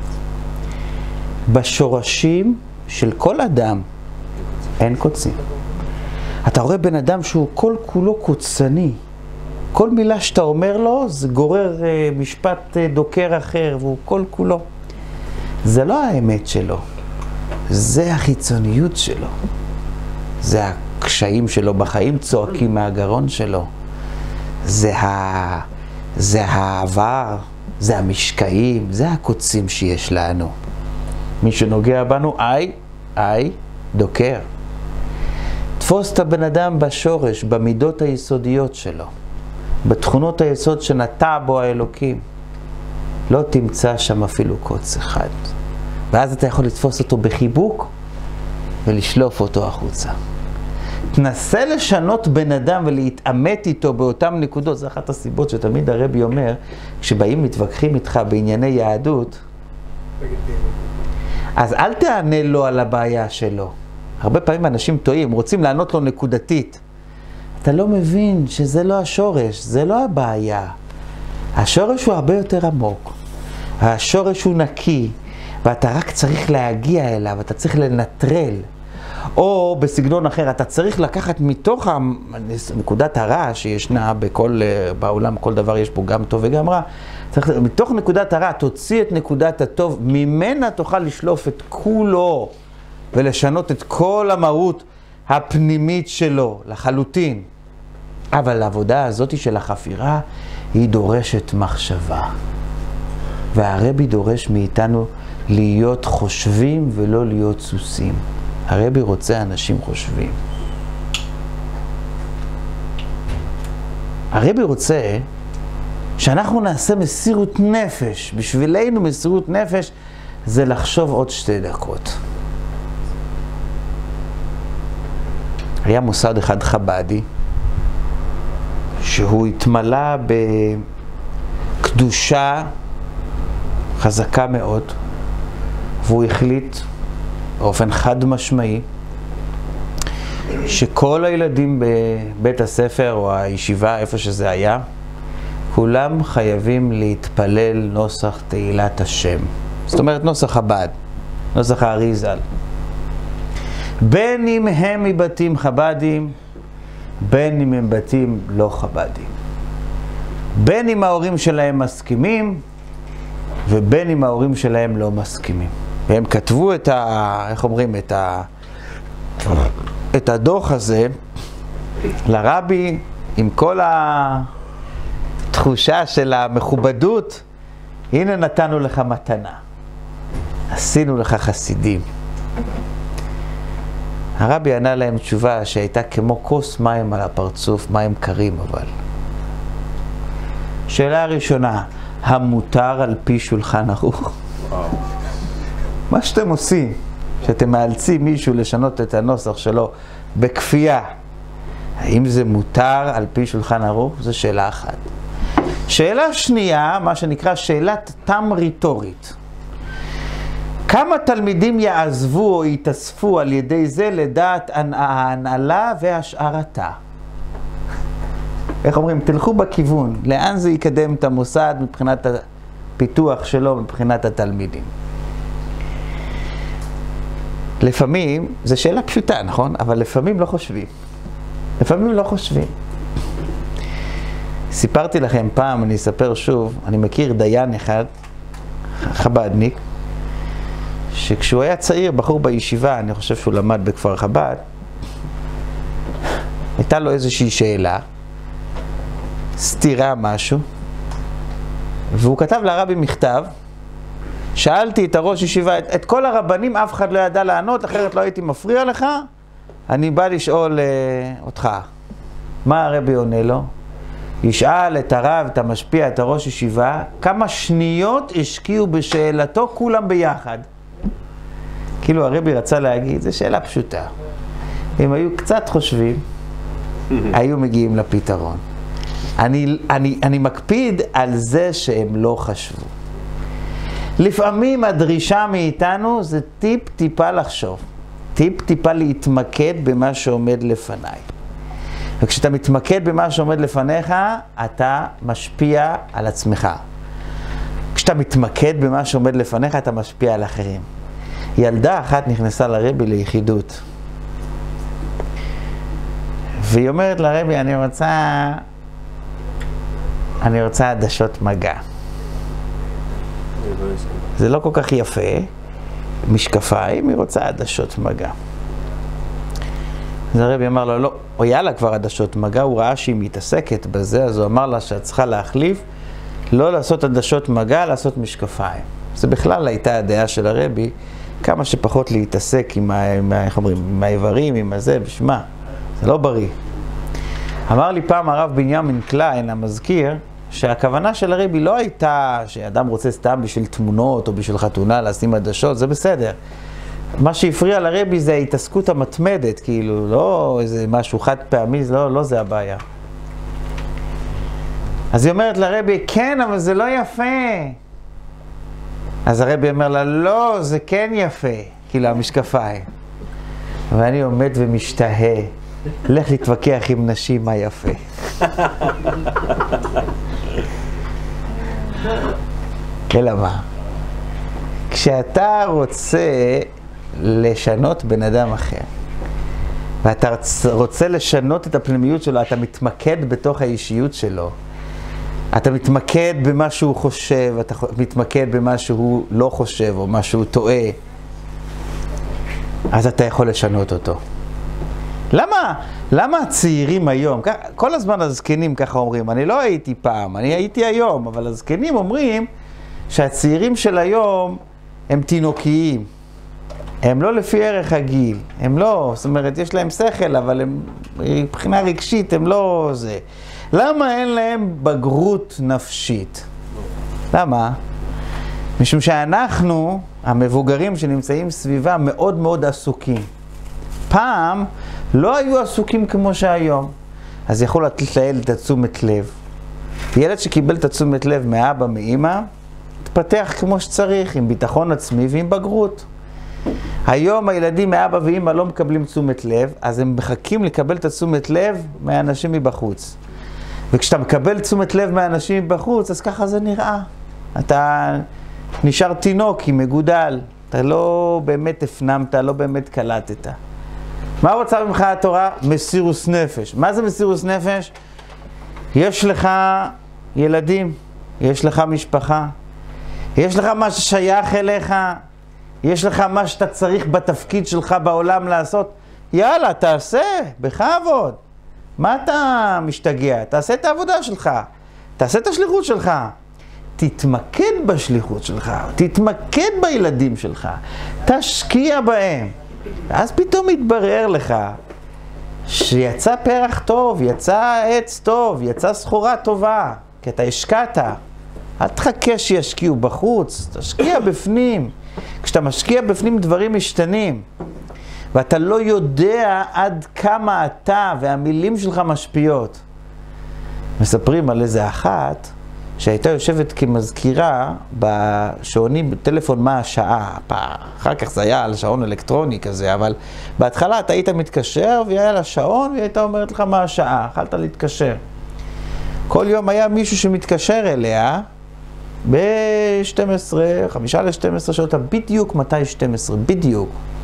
בשורשים של כל אדם אין קוצים. אתה רואה בן אדם שהוא כל כולו קוצני. כל מילה שאתה אומר לו זה גורר משפט דוקר אחר, והוא כל כולו. זה לא האמת שלו. זה החיצוניות שלו. זה הקשיים שלו בחיים צועקים מהגרון שלו. זה, ה... זה העבר, זה המשקעים, זה הקוצים שיש לנו. מי שנוגע בנו, איי, איי, דוקר. תפוס את הבן אדם בשורש, במידות היסודיות שלו, בתכונות היסוד שנטע בו האלוקים. לא תמצא שם אפילו קוץ אחד. ואז אתה יכול לתפוס אותו בחיבוק ולשלוף אותו החוצה. תנסה לשנות בן אדם ולהתאמת איתו באותם נקודות. זה אחת הסיבות שתמיד הרבי אומר, כשבאים מתווכחים איתך בענייני יהדות, אז אל תענה לו על הבעיה שלו. הרבה פעמים אנשים טועים, רוצים לענות לו נקודתית. אתה לא מבין שזה לא השורש, זה לא הבעיה. השורש הוא הרבה יותר עמוק. השורש הוא נקי, ואתה רק צריך להגיע אליו, אתה צריך לנטרל. או בסגנון אחר, אתה צריך לקחת מתוך נקודת הרע שישנה בכל, בעולם, כל דבר יש פה גם טוב וגם רע. צריך, מתוך נקודת הרע, תוציא את נקודת הטוב, ממנה תוכל לשלוף את כולו, ולשנות את כל המהות הפנימית שלו, לחלוטין. אבל העבודה הזאת של החפירה, היא דורשת מחשבה. והרבי דורש מאיתנו להיות חושבים ולא להיות סוסים. הרבי רוצה אנשים חושבים. הרבי רוצה שאנחנו נעשה מסירות נפש. בשבילנו מסירות נפש זה לחשוב עוד שתי דקות. היה מוסד אחד חבדי, שהוא התמלא בקדושה חזקה מאוד, והוא החליט באופן חד משמעי שכל הילדים בבית הספר או הישיבה, איפה שזה היה, כולם חייבים להתפלל נוסח תהילת השם. זאת אומרת נוסח חב"ד, נוסח האריז"ל. בין אם הם מבתים חב"דים, בין אם הם בתים לא חב"דים. בין אם ההורים שלהם מסכימים, ובין אם ההורים שלהם לא מסכימים. והם כתבו את ה... איך אומרים? את ה... את הדוח הזה לרבי עם כל התחושה של המכובדות. הנה נתנו לך מתנה. עשינו לך חסידים. הרבי ענה להם תשובה שהייתה כמו כוס מים על הפרצוף, מים קרים אבל. שאלה הראשונה, המותר על פי שולחן ערוך? מה שאתם עושים, שאתם מאלצים מישהו לשנות את הנוסח שלו בכפייה, האם זה מותר על פי שולחן ערוך? זו שאלה אחת. שאלה שנייה, מה שנקרא שאלת תם ריטורית. כמה תלמידים יעזבו או יתאספו על ידי זה לדעת ההנהלה והשארתה? איך אומרים? תלכו בכיוון. לאן זה יקדם את המוסד מבחינת הפיתוח שלו, מבחינת התלמידים? לפעמים, זו שאלה פשוטה, נכון? אבל לפעמים לא חושבים. לפעמים לא חושבים. סיפרתי לכם פעם, אני אספר שוב, אני מכיר דיין אחד, חב"דניק, שכשהוא היה צעיר, בחור בישיבה, אני חושב שהוא למד בכפר חב"ד, הייתה לו איזושהי שאלה, סתירה משהו, והוא כתב לרבי מכתב, שאלתי את הראש ישיבה, את, את כל הרבנים אף אחד לא ידע לענות, אחרת לא הייתי מפריע לך, אני בא לשאול uh, אותך. מה הרבי עונה לו? ישאל את הרב, את המשפיע, את הראש ישיבה, כמה שניות השקיעו בשאלתו כולם ביחד. כאילו הרבי רצה להגיד, זו שאלה פשוטה. אם היו קצת חושבים, היו מגיעים לפתרון. אני, אני, אני מקפיד על זה שהם לא חשבו. לפעמים הדרישה מאיתנו זה טיפ טיפה לחשוב. טיפ טיפה להתמקד במה שעומד לפניי. וכשאתה מתמקד במה שעומד לפניך, אתה משפיע על עצמך. כשאתה מתמקד במה שעומד לפניך, אתה משפיע על אחרים. ילדה אחת נכנסה לרבי ליחידות. והיא אומרת לרבי, אני רוצה, אני רוצה עדשות מגע. זה לא כל כך יפה, משקפיים, היא רוצה עדשות מגע. אז הרבי אמר לה, לא, או יאללה כבר עדשות מגע, הוא ראה שהיא מתעסקת בזה, אז הוא אמר לה שאת צריכה להחליף, לא לעשות עדשות מגע, לעשות משקפיים. זה בכלל הייתה הדעה של הרבי, כמה שפחות להתעסק עם, ה, עם, ה, איך אומרים, עם האיברים, עם הזה, בשמה, זה לא בריא. אמר לי פעם הרב בנימין קליין, המזכיר, שהכוונה של הרבי לא הייתה שאדם רוצה סתם בשביל תמונות או בשביל חתונה לשים עדשות, זה בסדר. מה שהפריע לרבי זה ההתעסקות המתמדת, כאילו, לא איזה משהו חד פעמי, לא, לא זה הבעיה. אז היא אומרת לרבי, כן, אבל זה לא יפה. אז הרבי אומר לה, לא, זה כן יפה, כאילו המשקפיים. ואני עומד ומשתהה, לך להתווכח עם נשים מה יפה. אלא מה? כשאתה רוצה לשנות בן אדם אחר, ואתה רוצה לשנות את הפנימיות שלו, אתה מתמקד בתוך האישיות שלו, אתה מתמקד במה שהוא חושב, אתה מתמקד במה שהוא לא חושב או מה שהוא טועה, אז אתה יכול לשנות אותו. למה, למה הצעירים היום, כל הזמן הזקנים ככה אומרים, אני לא הייתי פעם, אני הייתי היום, אבל הזקנים אומרים שהצעירים של היום הם תינוקיים, הם לא לפי ערך הגיל, הם לא, זאת אומרת, יש להם שכל, אבל הם, מבחינה רגשית, הם לא זה. למה אין להם בגרות נפשית? למה? משום שאנחנו, המבוגרים שנמצאים סביבה, מאוד מאוד עסוקים. פעם לא היו עסוקים כמו שהיום, אז יכול לתת לילד את התשומת לב. ילד שקיבל את התשומת לב מאבא, מאמא, התפתח כמו שצריך, עם ביטחון עצמי ועם בגרות. היום הילדים מאבא ואמא לא מקבלים תשומת לב, אז הם מחכים לקבל את התשומת לב מהאנשים מבחוץ. וכשאתה מקבל תשומת לב מהאנשים מבחוץ, אז ככה זה נראה. אתה נשאר תינוק עם מגודל, אתה לא באמת הפנמת, לא באמת קלטת. מה רוצה ממך התורה? מסירוס נפש. מה זה מסירוס נפש? יש לך ילדים, יש לך משפחה, יש לך מה ששייך אליך, יש לך מה שאתה צריך בתפקיד שלך בעולם לעשות. יאללה, תעשה, בכבוד. מה אתה משתגע? תעשה את העבודה שלך, תעשה את השליחות שלך. תתמקד בשליחות שלך, תתמקד בילדים שלך, תשקיע בהם. ואז פתאום יתברר לך שיצא פרח טוב, יצא עץ טוב, יצא סחורה טובה, כי אתה השקעת. אל תחכה שישקיעו בחוץ, תשקיע בפנים. כשאתה משקיע בפנים דברים משתנים, ואתה לא יודע עד כמה אתה והמילים שלך משפיעות. מספרים על איזה אחת שהייתה יושבת כמזכירה בשעונים בטלפון מה השעה. אחר כך זה היה על שעון אלקטרוני כזה, אבל בהתחלה אתה היית מתקשר והיה לה שעון והיא הייתה אומרת לך מה השעה, יכלת להתקשר. כל יום היה מישהו שמתקשר אליה ב-שתים עשרה, חמישה ל-שתים עשרה שעות, בדיוק מתי שתים עשרה, בדיוק.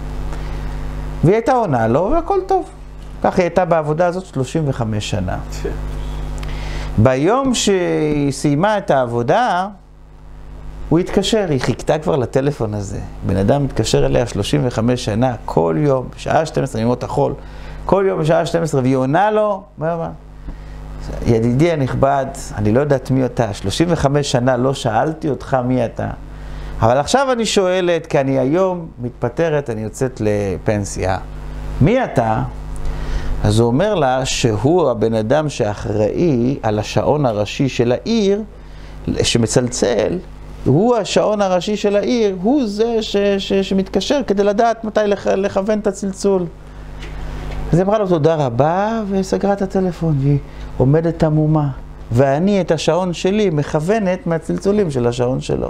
והיא הייתה עונה לו והכל טוב. כך היא הייתה בעבודה הזאת שלושים וחמש שנה. ביום שהיא סיימה את העבודה, הוא התקשר, היא חיכתה כבר לטלפון הזה. בן אדם מתקשר אליה שלושים וחמש שנה, כל יום, בשעה שתים עשרה, ימות החול, כל יום בשעה שתים עשרה, והיא עונה לו, מה, מה? ידידי הנכבד, אני לא יודעת מי אתה, שלושים וחמש שנה לא שאלתי אותך מי אתה, אבל עכשיו אני שואלת, כי אני היום מתפטרת, אני יוצאת לפנסיה. מי אתה? אז הוא אומר לה שהוא הבן אדם שאחראי על השעון הראשי של העיר, שמצלצל, הוא השעון הראשי של העיר, הוא זה ש, ש, שמתקשר כדי לדעת מתי לכ, לכוון את הצלצול. אז היא אמרה לו תודה רבה וסגרה את הטלפון, והיא עומדת עמומה. ואני את השעון שלי מכוונת מהצלצולים של השעון שלו.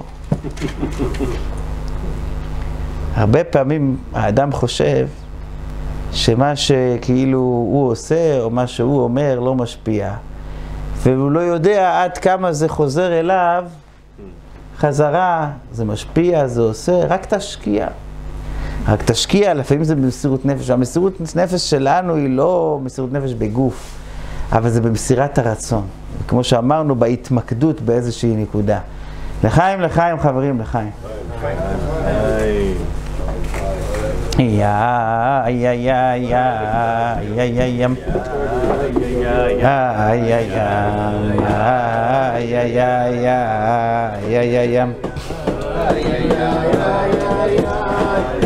הרבה פעמים האדם חושב שמה שכאילו הוא עושה או מה שהוא אומר לא משפיע. והוא לא יודע עד כמה זה חוזר אליו, חזרה, זה משפיע, זה עושה, רק תשקיע. רק תשקיע, לפעמים זה במסירות נפש. המסירות נפש שלנו היא לא מסירות נפש בגוף, אבל זה במסירת הרצון. כמו שאמרנו, בהתמקדות באיזושהי נקודה. לחיים, לחיים, חברים, לחיים. יא, יא, יא, יא, יא, יא, יא, יא, יא, יא, יא, יא,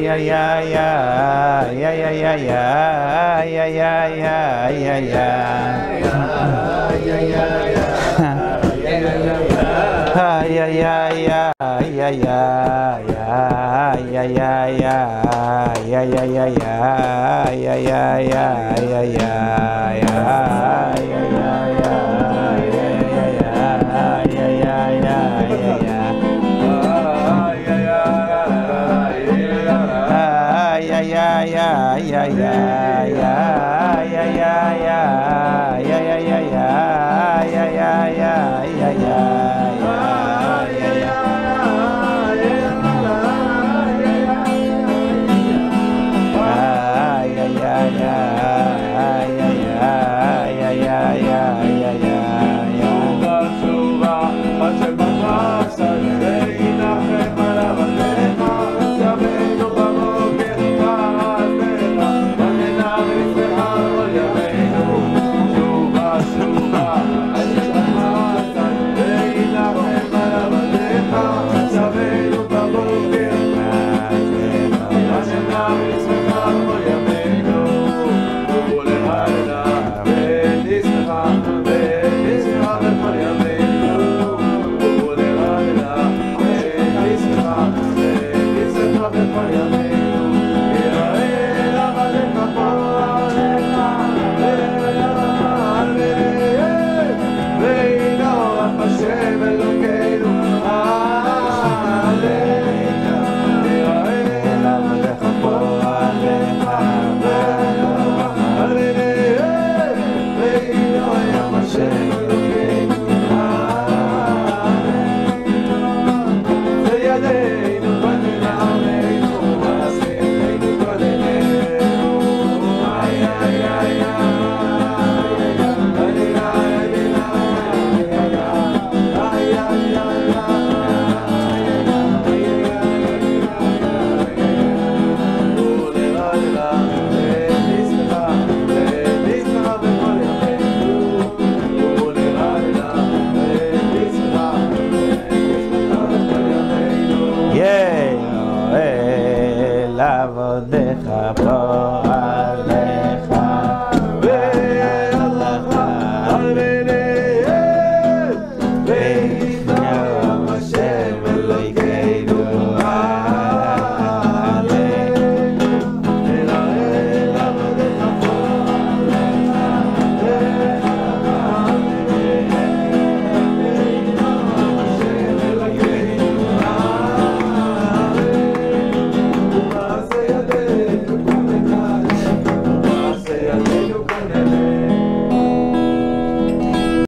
לעבודך פה